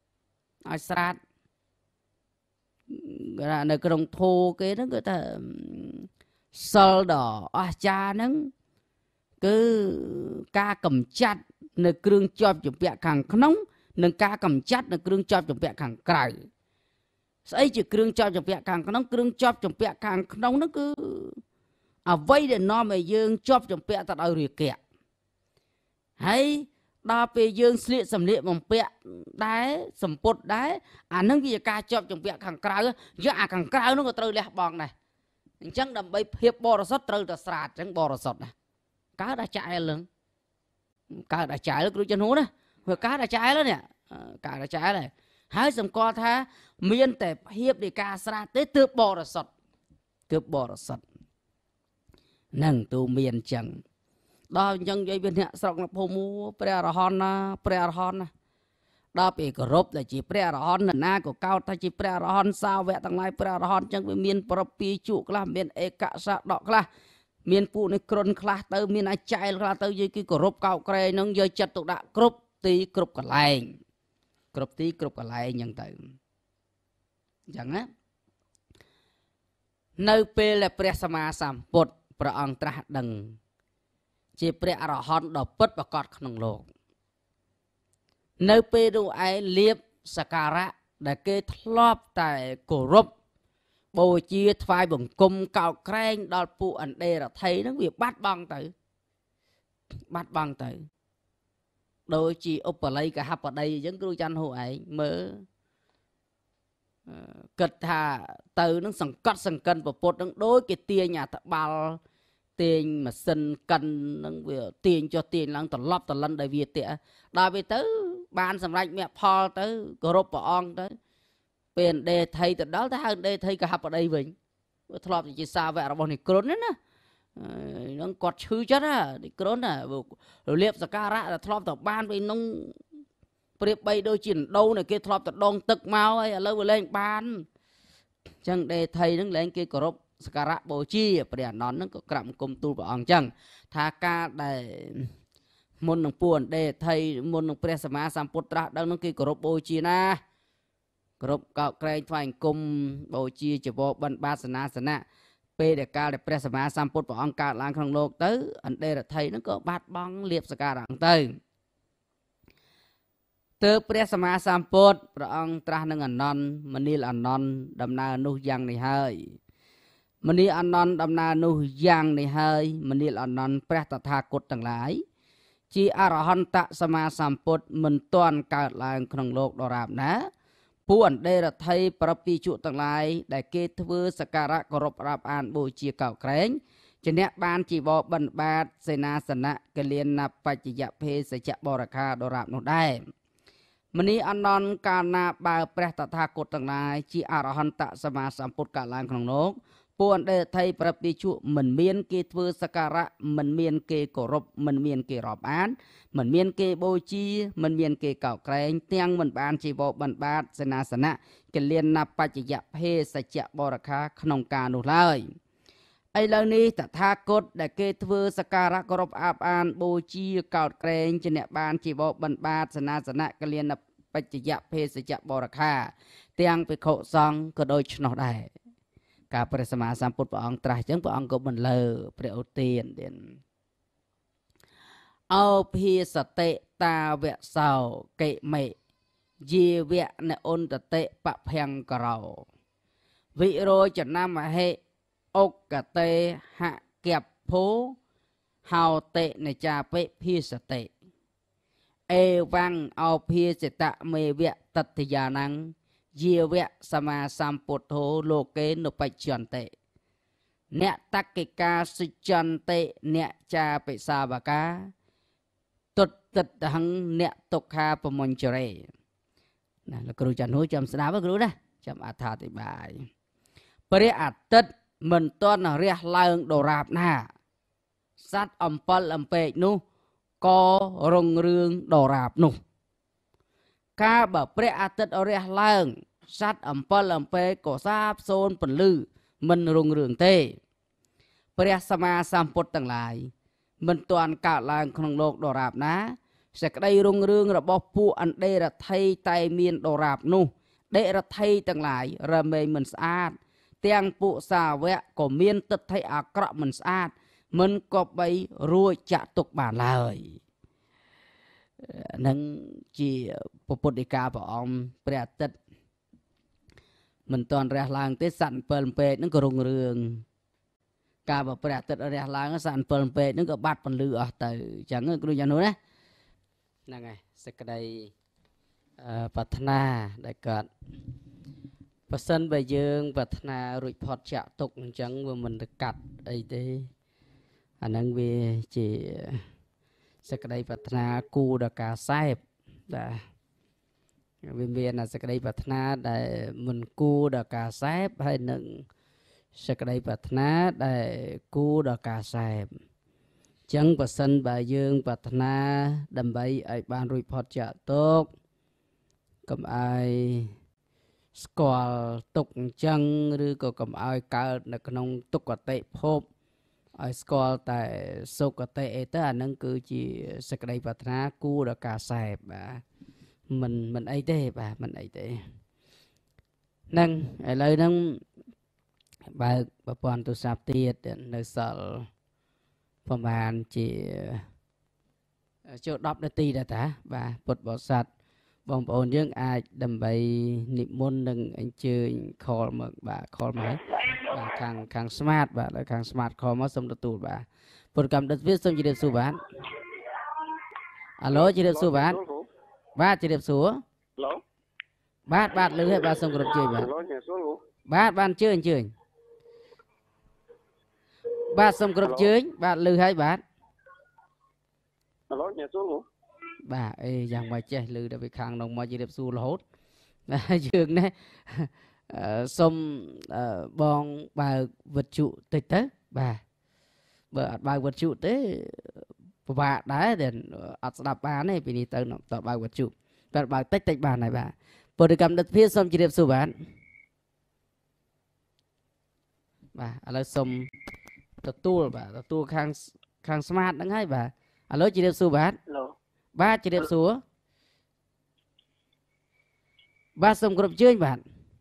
នៅក្នុងធូគេហ្នឹងគឺថាសិលដ៏អស្ចារ្យហ្នឹងគឺការកម្ចាត់នៅគ្រឿងជាប់ជំពាក់ខាងក្នុងនិងការកម្ចាត់នៅគ្រឿងជាប់ជំពាក់ខាងក្រៅស្អីជាគ្រឿងជាប់ជំពាក់ខាងក្នុងគ្រឿងជាប់ជំពាក់ខាងក្នុងហ្នឹងគឺអ្វីដែលនាំឲ្យយើងជាប់ជំពាក់ទៅដោយរាគៈហើយដល់ពេលយើងស្លៀកសម្លៀកបំពាក់ដែរសម្ពុតដែរអានឹងវាជាការជាប់ជំពាក់ខាងក្រៅយកអាខាងក្រៅនោះក៏ត្រូវលះបង់ដែរអញ្ចឹងដើម្បីភាពបរិសុទ្ធត្រូវតែស្រាតអញ្ចឹងបរិសុទ្ធណាកើតតែចែលនឹងកើតតែចែលគ្រូចន្ទនោះណាវាកើតតែចែលនេះកើតតែចែលហើយសម្គាល់ថាមានតែភាពនៃការស្រាតទេទើបបរិសុទ្ធនឹងទូមានអញ្ចឹងដល់អញ្ចឹងនិយាយវាអ្នកស្រុកនៅភូមិព្រះអរហន្តណាដល់ពេលគោរពតែជាព្រះអរហន្តណាក៏កោតថាជាព្រះអរហន្តសាវកទាំងឡាយព្រះអរហន្តអញ្ចឹងវាមានប្រពីជក់ខ្លះមានឯកសាដកខ្លះមានពួកនេះក្រុនខ្លះទៅមានអាចែលខ្លះទៅយើងគឺគោរពកោតក្រែងនឹងយកចិត្តទុកដាក់គ្រប់ទីគ្រប់កន្លែងអញ្ចឹងទៅអញ្ចឹងណានៅពេលដែលព្រះសម្មាសម្ពុទ្ធព្រះអង្គត្រាស់ដឹងជាព្រះអរហន្តដ៏ពិតប្រាកដក្នុងលោកនៅពេលនោះឯងលៀបសក្ការៈដែលគេធ្លាប់តែគោរពបូជាថ្វាយបង្គំកោតក្រែងដល់ពួកអណ្ដេរថីហ្នឹងវាបាត់បង់ទៅដូចជាឧបល័យកហបតីអញ្ចឹងគ្រូច័ន្ទហូឯងមើលគិតថាទៅនឹងសង្កត់សង្កិនពុទ្ធនឹងដូចគេទាញអាត្បាល់ទាញម៉ាស៊ីនកិននឹងវាទាញចុះទាញឡើងត្រឡប់ត្រលិនដោយវាទេដល់ពេលទៅបានសម្រេចមគ្គផលទៅគោរពព្រះអង្គទៅពេលអណ្ដេថៃទៅដល់ទៅហៅអណ្ដេថៃកហបតីវិញវាធ្លាប់ជាសាវករបស់និក្រុនណានឹងគាត់ឈឺចិត្តណានិក្រុនណារលាបសក្ការៈដែលធ្លាប់ទៅបានវិញនោះប្រៀបបីដូចជាដូវដែលគេធ្លាប់ទៅដងទឹកមកហើយឥឡូវវាលែងបានអញ្ចឹងដេថៃនឹងលែងគេគោរពសក្ការៈបូជាព្រះអនន្តនឹងក៏ក្រាបបង្គំទូលព្រះអង្គអញ្ចឹងថាការដែលមុននឹងពួកអណ្ដេថៃមុននឹងព្រះសម្មាសម្ពុទ្ធត្រាស់ដឹងនឹងគេគោរពបូជាណាគោរពកោតក្រែងថ្វាយបង្គំបូជាចវរបិណ្ឌបាតសេនាសនៈពេលដែលកាលដែលព្រះសម្មាសម្ពុទ្ធព្រះអង្គកើតឡើងក្នុងលោកទៅអណ្ដេរថៃនឹងក៏បាត់បង់លៀបសក្ការៈទៅទើបព្រះសម្មាសម្ពុទ្ធព្រះអង្គត្រាស់នឹងអនន្តមនាលអនន្តដំណើរនោះយ៉ាងនេះហើយមនាលអនន្តដំណើរនោះយ៉ាងនេះហើយមនាលអនន្តព្រះតថាគតទាំងឡាយជាអរហន្តសម្មាសម្ពុទ្ធមិនទាន់កើតឡើងក្នុងលោកដរាបណាពួកអណ្ដេរថៃប្រពីជក់ទាំងឡាយដែលគេធ្វើសក្ការៈគោរពរាប់អានបូជាកោតក្រែងជាអ្នកបានជីវរបិណ្ឌបាតសេនាសនៈកលៀនបច្ចយភេសជ្ជបរិខាដរាបនោះដែរមនីអនន្តកាលណាបើព្រះតថាគតទាំងឡាយជាអរហន្តសម្មាសម្ពុទ្ធកាលឡើងក្នុងលោកពួកអន្តេថៃប្រពៃជក់មិនមានគេធ្វើសក្ការៈមិនមានគេគោរពមិនមានគេរាប់អានមិនមានគេបូជាមិនមានគេកោតក្រែងទាំងមិនបានជីវបបណ្បាតសេនាសនៈកលៀនណាបច្ចយៈភេសជ្ជបរខាក្នុងការនោះឡើយឥឡូវនេះតថាគតដែលគេធ្វើសក្ការៈគោរពអាបអានបូជាកោតក្រែងជាអ្នកបានជីវបបណ្បាតសេនាសនៈកលៀនណាបច្ចយៈភេសជ្ជបរខាទាំងភិក្ខុសង្ឃក៏ដូចឆ្នោះដែរការព្រះសម្មាសម្ពុទ្ធព្រះអង្គត្រាស់ចឹងព្រះអង្គក៏បន្លឺព្រះឧទានទៀតអោភិសតិតាវៈសោកេមេជីវៈនអន្តតិបភង្ករោវិរោចនមហេអុកតេហកេភោហោតេនចាបិភិសតិអេវੰអោភិសិតមេវៈតតយានੰជីវៈសមាសម្ពុទ្ធោលោកេនុបច្ចន្តិអ្នកតក្កិកាសិច្ចន្តិអ្នកចាបិសាវកាទុតតិតហੰអ្នកទុក្ខាបមញ្ជរេណាលោកគ្រូចាន់ហួយចាំស្ដាប់គ្រូណាចាំអត្ថាធិប្បាយព្រះអាទិត្យមិនទាន់រះឡើងដរាបណាសត្វអំពិលអំពែកនោះក៏រុងរឿងដរាបនោះកាលបើព្រះអាទិត្យរះឡើងសត្វអំពិលអំពែកក៏សាបសូន្យពន្លឺមិនរុងរឿងទេព្រះសម្មាសម្ពុទ្ធទាំងឡាយមិនទាន់កើតឡើងក្នុងលោកដរាបណាសេចក្តីរុងរឿងរបស់ពួកអន្តេរដ្ឋីតែមានដរាបនោះដេរដ្ឋីទាំងឡាយរមែងមិនស្អាតទាំងពួកសាវកក៏មានទិដ្ឋិអាក្រក់មិនស្អាតមិនក៏បីរួចចាក់ទុកបានឡើយនឹងជាពុទ្ធដីកាព្រះអង្គព្រះអាទិត្យមិនទាន់រះឡើងទេសត្វ7ពេកហ្នឹងក៏រុងរឿងកាលបើព្រះអាទិត្យរះឡើងសត្វ7ពេកហ្នឹងក៏បាត់ពន្លឺអស់ទៅអញ្ចឹងគ្រូយ៉ាងនោះណាហ្នឹងហើយសេចក្តីប្រាថ្នាដែលកើតបើសិនបើយើងប្រាថ្នារួចផុតចាក់ទុកអញ្ចឹងវាមិនទៅកាត់អីទេអាហ្នឹងវាជាសេចក្តីប្រាថ្នាគូដល់ការសែបបាទវាមានសេចក្តីប្រាថ្នាដែលមិនគូដល់ការសែបហើយនឹងសេចក្តីប្រាថ្នាដែលគូដល់ការសែបចឹងបើសិនបើយើងប្រាថ្នាដើម្បីឲ្យបានរួចផុតចាកទុក្ខកុំឲ្យស្គាល់ទុក្ខអញ្ចឹងឬក៏កុំឲ្យកើតនៅក្នុងទុក្ខតិភពឲ្យស្គាល់តែសុគតិអីទៅអានឹងគឺជាសេចក្តីប្រាថ្នាគួរដល់ការសែបបាទមិនអីទេបាទមិនអីទេហ្នឹងឥឡូវហ្នឹងបើកប្រព័ន្ធទូរស័ព្ទទៀតនៅសល់ប្រហែលជាចូល10នាទីដែរតាបាទពុទ្ធបរិស័ទបងប្អូនយើងអាចដើម្បីនិមន្តនឹងអញ្ជើញខលមកបាទខលមកបាទខាង smart បាទហើយខាង smart ខលមកសូមទទួលបាទពុទ្ធកម្មដិតវាសូមជម្រាបសួរបាទអាឡូជម្រាបសួរបាទបាទជម្រាបសួរឡូបាទលឺហើយបាទសូមគោរពជើញបាទបាទបានជើញបាទសូមគោរពជើញបាទលឺហើយបាទអាឡូញ៉ាសួរបាទអេយ៉ាងម៉េចចេះលឺដល់ពីខាងនោះមកជម្រាបសួររហូតយើងនេះសូមបងបើកវិទ្យុតិចទៅបាទបើអត់បើកវិទ្យុទេពិបាកដែរតែអត់ស្ដាប់បានទេពីនេះទៅតើបើកវិទ្យុតែបើកតិចបានហើយបាទពុទ្ធកម្មដិតភាសូមជម្រាបសួរបាទឥឡូវសូមទទួលខាង smart ហ្នឹងហើយបាទឥឡូវជម្រាបសួរបាទបាទជម្រាបសួរបាទសូមគោរពជើញបាទ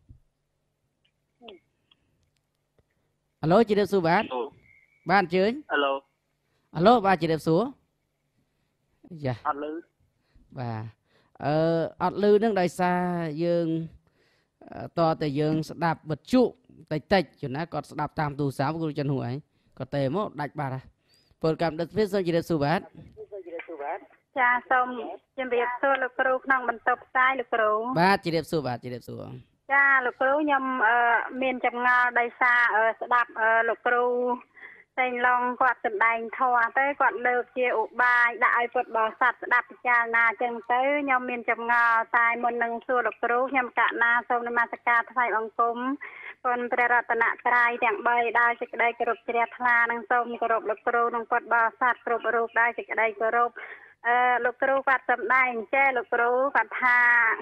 អាឡូជម្រាបសួរបាទបាទជើញអាឡូបាទជម្រាបសួរយ៉ាអត់លឺបាទអត់លឺនឹងដោយសារយើងតតែយើងស្ដាប់វិទ្យុតិចជួនណាគាត់ស្ដាប់តាមទូរស័ព្ទគ្រូចិនហួរឯងគាត់ទេមកដាច់បាត់ហើយពលកម្មដិតភាពសូមជម្រាបសួរបាទចាសូមជម្រាបសួរលោកគ្រូក្នុងបន្ទប់ផ្សាយលោកគ្រូបាទជម្រាបសួរបាទជម្រាបសួរចាលោកគ្រូខ្ញុំមានចម្ងល់ដោយសារស្ដាប់លោកគ្រូតែឡងគាត់សម្ដែងធម៌ទៅគាត់លើកជាឧបាយដាក់ឲ្យពុទ្ធបរិស័ទស្ដាប់ពិចារណាចឹងទៅខ្ញុំមានចម្ងល់តែមុននឹងសួរលោកគ្រូខ្ញុំកណាសូមនមស្ការថ្វាយបង្គំគុណព្រះរតនត្រ័យទាំង3ដោយសេចក្តីគោរពជ្រះថ្លានិងសូមគោរពលោកគ្រូនិងពុទ្ធបរិស័ទគ្រប់រូបដោយសេចក្តីគោរពលោកគ្រូគាត់សម្ដែងចេះលោកគ្រូគាត់ថា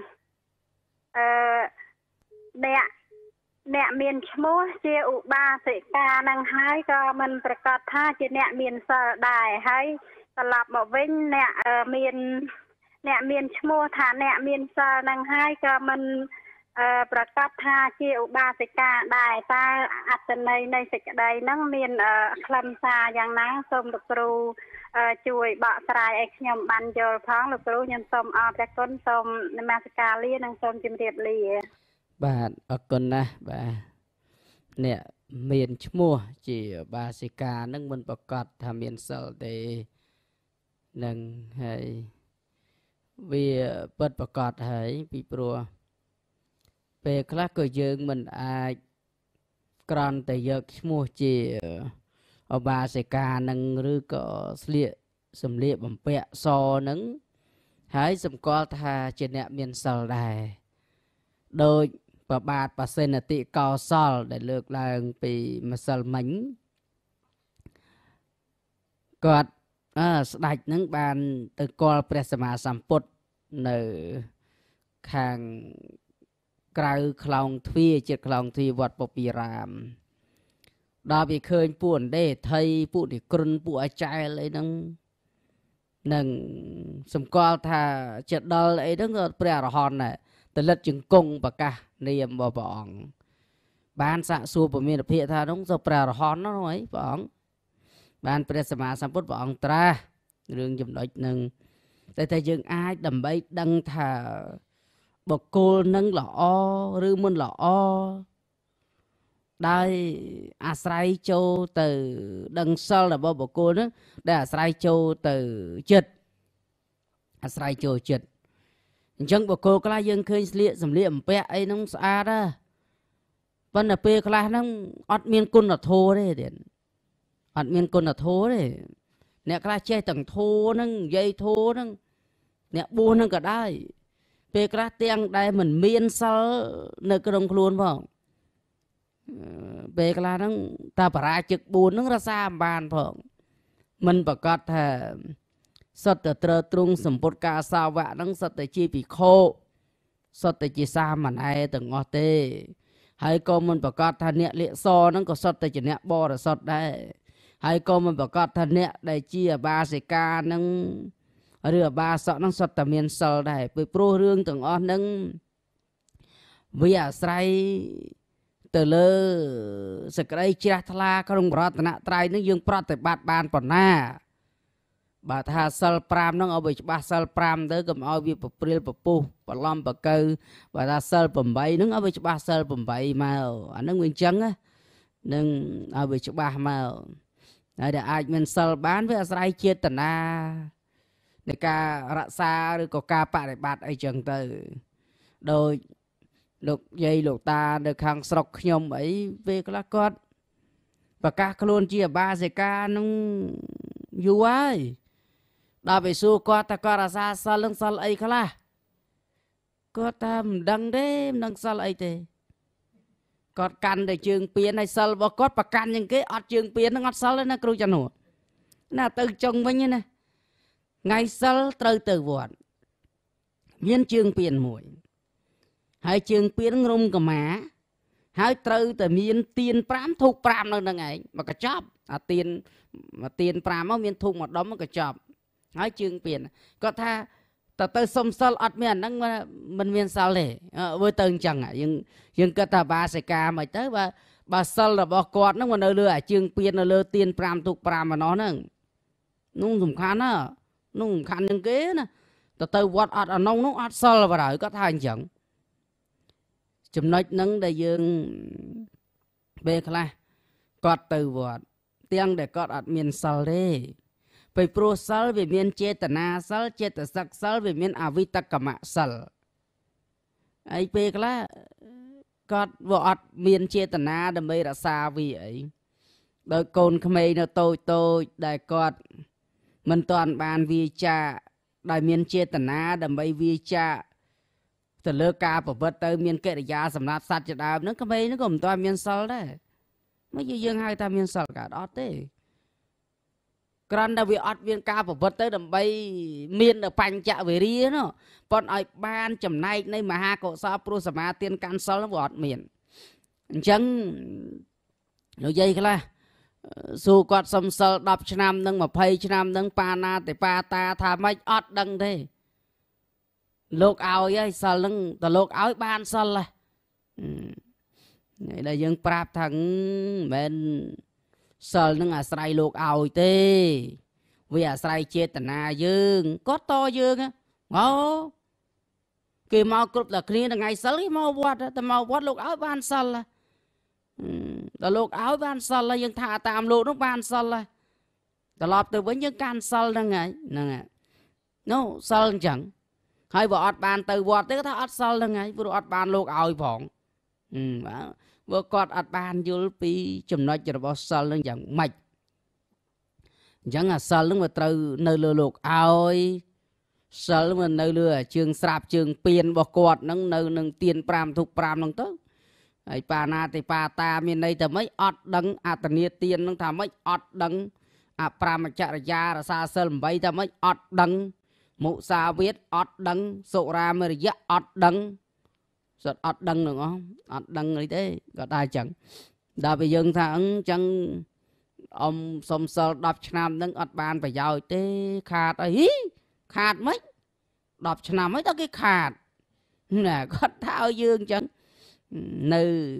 អ្នកមានឈ្មោះជាឧបាសិកានឹងហើយក៏មិនប្រកាសថាជាអ្នកមានសិលដែរហើយត្រឡប់មកវិញអ្នកមានឈ្មោះថាអ្នកមានសិលនឹងហើយក៏មិនប្រកាសថាជាឧបាសិកាដែរតើអត្ថន័យនៃសេចក្តីហ្នឹងមានខ្លឹមសារយ៉ាងណាសូមលោកគ្រូជួយបកស្រាយឲ្យខ្ញុំបានយល់ផងលោកគ្រូខ្ញុំសូមអរព្រះគុណសូមនមស្ការលានិងសូមជម្រាបលាបាទអរគុណណាស់បាទអ្នកមានឈ្មោះជាបាសិកានឹងមិនប្រកាសថាមានសិលទេនឹងហើយវាពិតប្រកាសហើយពីព្រោះពេលខ្លះក៏យើងមិនអាចក្រន់តែយកឈ្មោះជាឧបាសិកានឹងឬក៏ស្លៀកសម្លៀកបំពាក់សនឹងហើយសម្គាល់ថាជាអ្នកមានសិលដែរដោយប្របាទបសេនតិកោសលដែលលើកឡើងពីម្សិលមិញគាត់ស្ដេចនឹងបានទៅគាល់ព្រះសម្មាសម្ពុទ្ធនៅខាងក្រៅខ្លោងទ្វារជិតខ្លោងទ្វារវត្តពពីរាមដល់វាឃើញពួកអណ្ដេថៃពួកនិក្រឹនពួកអាចារ្យអីហ្នឹងនឹងសម្គាល់ថាចិត្តដល់អីហ្នឹងក៏ព្រះអរហន្តដែរតលិតជង្គង់ប្រកាសនាមរបស់ព្រះអង្គបានសាកសួរពមានភិថានោះទៅព្រះអរហន្តនោះអីព្រះអង្គបានព្រះសម្មាសម្ពុទ្ធព្រះអង្គត្រាស់រឿងចំណុចនឹងតែយើងអាចដើម្បីដឹងថាបុគ្គលនឹងល្អឬមិនល្អដោយអាស្រ័យចូលទៅដឹងសិលរបស់បុគ្គលនឹងដែលអាស្រ័យចូលទៅចិត្តអាស្រ័យចូលចិត្តអញ្ចឹងបុគ្គលខ្លះយើងឃើញស្លៀកសម្លៀកបំពាក់អីហ្នឹងស្អាតណាស់ប៉ុន្តែពេលខ្លះហ្នឹងអត់មានគុណធម៌ទេទៀតអត់មានគុណធម៌ទេអ្នកខ្លះចេះទាំងធម៌ហ្នឹងនិយាយធម៌ហ្នឹងអ្នកបួសហ្នឹងក៏ដែរពេលខ្លះទាំងដែលមិនមានសិលនៅក្នុងខ្លួនផងពេលខ្លះហ្នឹងតាបរាជិក4ហ្នឹងរសាមិនបានផងមិនប្រកាសថាសត្វតែត្រូវទ្រង់សម្ពុតការសាវៈហ្នឹងសត្វតែជាភិក្ខុសត្វតែជាសាមណេរទាំងអស់ទេហើយក៏មិនប្រកាសថាអ្នកលាកសហ្នឹងក៏សត្វតែជាអ្នកបរិសុទ្ធដែរហើយក៏មិនប្រកាសថាអ្នកដែលជាអបាសិកាហ្នឹងឬអបាសកហ្នឹងសត្វតែមានសិលដែរពីព្រោះរឿងទាំងអស់ហ្នឹងវាអាស្រ័យទៅលើសេចក្តីជ្រះថ្លាក្នុងរតនត្រ័យហ្នឹងយើងប្រតិបត្តិបានប៉ុណ្ណាបើថាសិល5ហ្នឹងឲ្យវាច្បាស់សិល5ទៅកុំឲ្យវាប្រព្រាលប្រពុះបន្លំបកើបើថាសិល8ហ្នឹងឲ្យវាច្បាស់សិល8មកអាហ្នឹងវាអញ្ចឹងណានឹងឲ្យវាច្បាស់មកហើយដែលអាចមានសិលបានវាអាស្រ័យចេតនានៃការរក្សាឬក៏ការបប្រតិបត្តិអីចឹងទៅដោយលោកយាយលោកតានៅខាងស្រុកខ្ញុំអីពេលខ្លះគាត់ប្រកាសខ្លួនជាអបាសិកានឹងយូរហើយដល់ไปសួរគាត់ថាគាត់រក្សាសិលនឹងសិលអីខ្លះគាត់ថាមិនដឹងទេមិនដឹងសិលអីទេគាត់កាន់តែជើងពៀនហើយសិលរបស់គាត់ប្រកាន់យ៉ាងគេអត់ជើងពៀននឹងអត់សិលទេណាគ្រូចានោះណាទៅចុងវិញណាថ្ងៃសិលត្រូវទៅវត្តមានជើងពៀនមួយហើយជើងពៀនរុំកម្មាហើយត្រូវតែមានទៀន5ធូប5នៅនឹងឯងមកកញ្ចប់អាទៀន5មកមានធូបមួយដុំមកកញ្ចប់ហើយជើងពៀនគាត់ថាទៅសុំសិលអត់មានអាហ្នឹងមិនមានសិលទេធ្វើទៅអញ្ចឹងយើងគិតថាបាសិកាមិនទៅបើសិលរបស់គាត់ហ្នឹងមកនៅលើអាជើងពៀននៅលើទៀន5ធូប5ម្ដងហ្នឹងនោះសំខាន់ណានោះសំខាន់ជាងគេណាទៅវត្តអត់អានោះអត់សិលបាត់ហើយគាត់ថាអញ្ចឹងចំណុចហ្នឹងដែលយើងពេលខ្លះគាត់ទៅវត្តទាំងដែលគាត់អត់មានសិលទេពេលព្រោះសិលវាមានចេតនាសិលចេតសិកសិលវាមានអវិតកម្មសិលហើយពេលខ្លះគាត់វាអត់មានចេតនាដើម្បីរក្សាវាអី đôi côn khmei nó tôi đại cọt mình toàn bàn vi cha đại miền chia tận á đầm bay vi cha từ lơ ca bảo vật tới miền kệ giá sầm nát sát chợ đào nó khmei nó cũng toàn miền sal đấy mấy dương hai ta miền sal cả đó thế còn đã bị ọt viên ca bảo vật tới đầm bay miền ở panh chạ về ria nó còn ở ban chấm nay nay mà ha cọ sao pro sama tiên can sal nó bọt miền chẳng nó dây cái là dù quạt sầm sờ đập năm nâng mà phay năm nâng pa na để pa ta thà mấy ọt đằng thế lục áo ấy sờ lưng tờ lục áo ban sờ là đây là dân prap thằng bên sờ nâng à sài lục áo tê vì à sài chết tận à dương có to dương á ngó kỳ mau cướp là kia là ngày sờ mau vót lục áo ban sờ là tờ lục áo ban sờ là dân thà tạm lục nó ban sờ là tờ lọp từ với những can sờ là ngày nè nó sờ chẳng hai vợ ọt bàn từ vọt tới cái ọt sờ là ngày vừa ọt bàn lục áo phỏng vừa cọt ọt bàn vô pi chùm nói cho nó sờ là chẳng mạch chẳng là sờ lúc mà từ nơi lừa lục áo sờ lúc mà nơi lừa trường sạp trường tiền bỏ cọt nâng nơi nâng tiền pram thuộc pram nâng tới ai pa na thì pa ta miền đây thì mấy ọt đắng à tận nhiệt tiền nâng thà mấy ọt đắng à pram chả ra là xa sơn bay ta mấy ọt đắng mụ sa viết ọt đắng sổ ra mới dạ ọt đắng rất ọt đắng được không ọt đắng ấy thế có tai chẳng đã bây giờ thằng chẳng ông xôm sờ đập năm nâng ọt bàn phải giàu thế khát ấy khát mấy đập năm mấy tao cái khát nè có thao dương chẳng nơi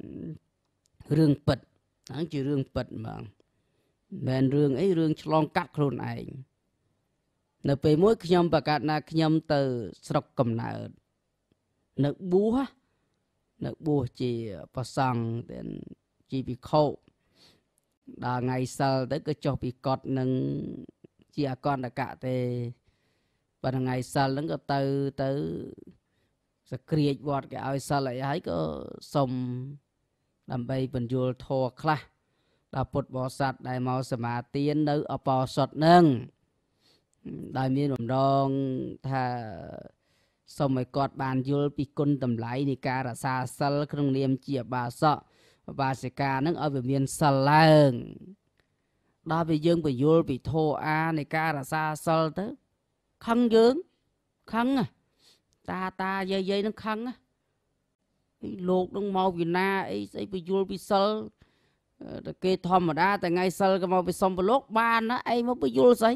rương bật hắn chỉ rương bật mà bên rương ấy rương chlong cắt luôn ảnh nơi về mỗi khi nhom bạc na khi nhom từ sọc cầm nợ nợ búa chỉ phát sang đến chỉ bị khâu đã ngày sau tới cái cho bị cọt nâng chỉ con đã cả thế và ngày sau nó có từ tới sẽ create vọt cái ao sau lại ấy có xong làm bay bình du thô khla đã bột bò sạt đại màu sả mà tiên nữ ở bò sọt nâng đại miền đồng đong tha xong rồi cọt bàn du bị côn tầm lái đi ca là xa sal không niệm chia bà sọ bà sẽ ca nâng ở miền sal lang đó bị dương bị du bị thô a này ca là xa sal tới khăn dương khăn à ta dây nó khăn á luộc nó màu Việt Nam ấy bị du bị sal cái thom mà đa tại ngày sal cái màu bị xong bị lốt ban á ấy mới bị du sấy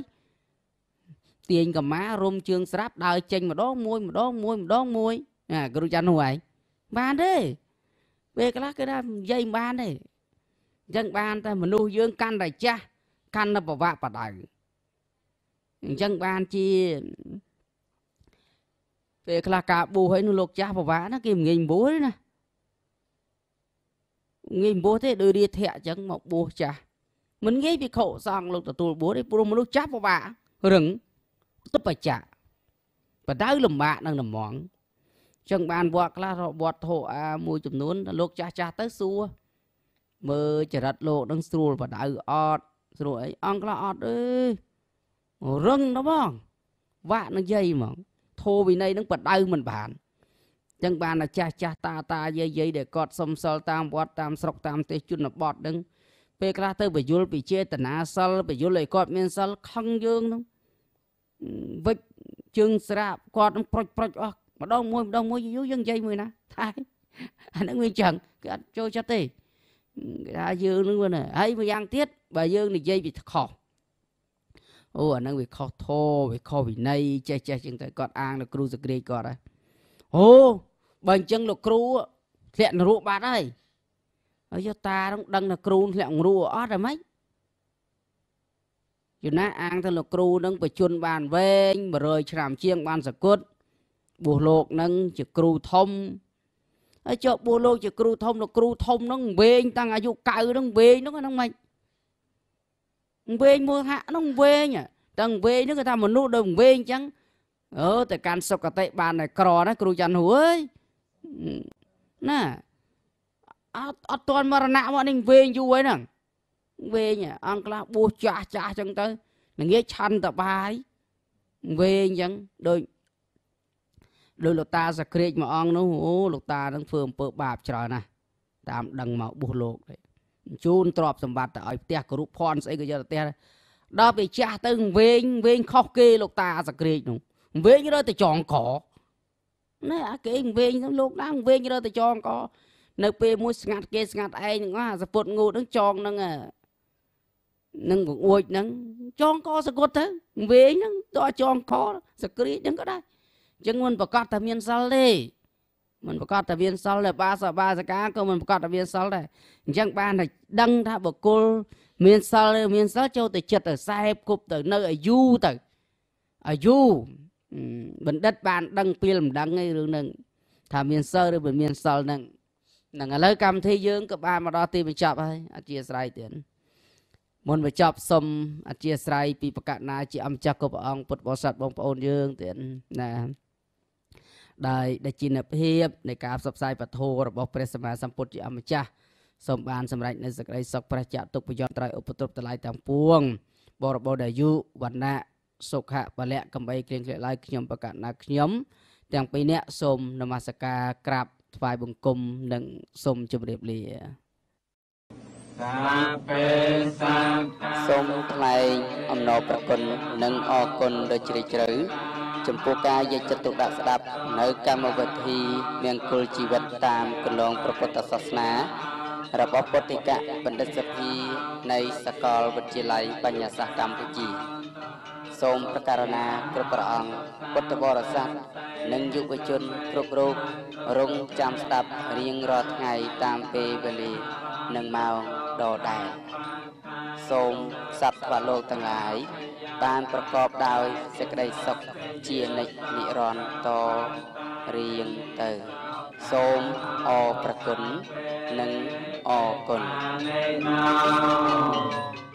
tiền cầm má rôm chương sáp đời chênh mà đón môi à cái chăn hoài ban đấy về cái lá cái đó dây ban đấy dân ban ta mà nuôi dưỡng căn đại cha căn nó bảo vạ bà đại dân ban chi về cái là cả bù hay nó lột cha bảo vạ nó kìm nghìn bố đấy nè nghìn bố thế đưa đi thẹ chẳng một bố cha mình nghĩ bị khổ xong lột tụi bố đấy bố mà lột cha bảo vạ rừng tất bà chả và đau lùm bạn đang làm món chẳng bàn bọt là bọt thổ mùi chùm nún lột cha tới xua mơ chả đặt lộ đang xua và đau ọt rồi ông là ọt ơi rừng đó bông vạ nó dây mà thô vì này nó bật đau mình bàn chẳng bàn là cha ta dây để cọt xông sơ tam bọt tam sọc tam tê chút là bọt đứng bê cái tư bởi dùl bị chê tần á sơ bởi dùl lại cọt miên sơ không dương đâu vích chương sạp quạt nó proj mà đông môi dưới dân dây mười nè thay nó nguyên chẳng cái cho tê cái dương nó nguyên này ấy mà giang tiết bà dương này dây bị khó ô nó bị khó thô bị khó bị này che chân tay quạt ang là cru giật ghê quạt đấy ô bằng chân là cru lẹn rượu bát đây ở cho ta nó đăng là cru lẹn rượu ót rồi mấy cho nó ăn theo là cru nâng phải chôn bàn vên mà rồi làm chiêng bàn sạc cốt bùa lột nâng chỉ cru thông ở chỗ bùa lột chỉ cru thông là cru thông nó vên tăng ai dụ cạo nó vên nó không mày vên mua hạ nó vên nhỉ tăng vên nó người ta mà nụ đồng vên chẳng tại can sọc cả tay bàn này cò nó cru chăn hú ơi nè toàn mà nạ bọn mình vên chú ấy nè về ăn lá bùa cha cha chẳng tới là nghĩa chăn tập bài về chẳng đôi lục ta sẽ create mà ăn nó lục ta đang phường bờ bạp trời nè tạm đằng màu bùa lục đấy chun trọp sầm bạt ở tia của rúp phòn sẽ cái giờ tia đó bị cha từng về khóc kê lục ta sẽ create nó về như đó thì chọn cỏ nè cái về như lúc đang về như đó thì chọn cỏ nơi pe mua ngạt ai ngã sẽ phụt ngủ đứng chọn nâng cũng uội nâng chọn cỏ sẽ cột thế về nâng to chọn cỏ sẽ create nâng có đây chẳng muốn bảo cắt miên sal đi mình bảo cắt miên sal là ba sa cá cơ mình bảo cắt miên sal đây chẳng ban này đăng tháp bảo cô miên sal châu từ chật ở sai cục từ nơi ở du bên đất ban đăng film đăng ngay rồi nâng thà miên sal rồi bên miên sal nâng nâng ở lấy cầm thi dương các bạn mà đo tìm mình chọc hay chia sẻ tiền muốn phải chọc xong chia sẻ vì bậc cạn na chỉ âm chắc của ông bật bỏ sạch bông ôn dương tiền nè đại chỉ nạp hiệpในการสับสายปะโทระบบพระสัมมาสัมพุทธอมจ้าสมบานสำเร็จในสกายสักประจักษ์ตุกพยนตรายอุปตรตลายต่างปวงบรบดายุวันนะสุขะบะเละกำไบเกลียงเกลียลายขยมประกาศนักขยมแต่งปีเนี้ยสมนมัสการกราบฝ่ายบุญกุมหนึ่งสมจุบเรียบเรียสมทลายอมโนประกุลหนึ่งอกุลโดยจิตรือจมพูกายจตุดัสดับในกรรมวิธีเมียงกุลชีวิตตามกุลองพระพุทธศาสนาระบบปฏิกะบัณฑิตสภีในสกลวิทยาลัยปัญญาศาสตร์กัมพูชีสมประการณากรุปรองพุทธบริษัทหนึ่งยุวชนกรุปรูปรุ่งจำสตับเรียงรอดไงตามเปเวลีหนึ่งเมาดอแดงสมสัตว์วโลกทั้งหลายบ้านประกอบดาวเสกได้ศกเจียนินิรอนต่อเรียงเตอสมอประกุลหนึ่งอกุล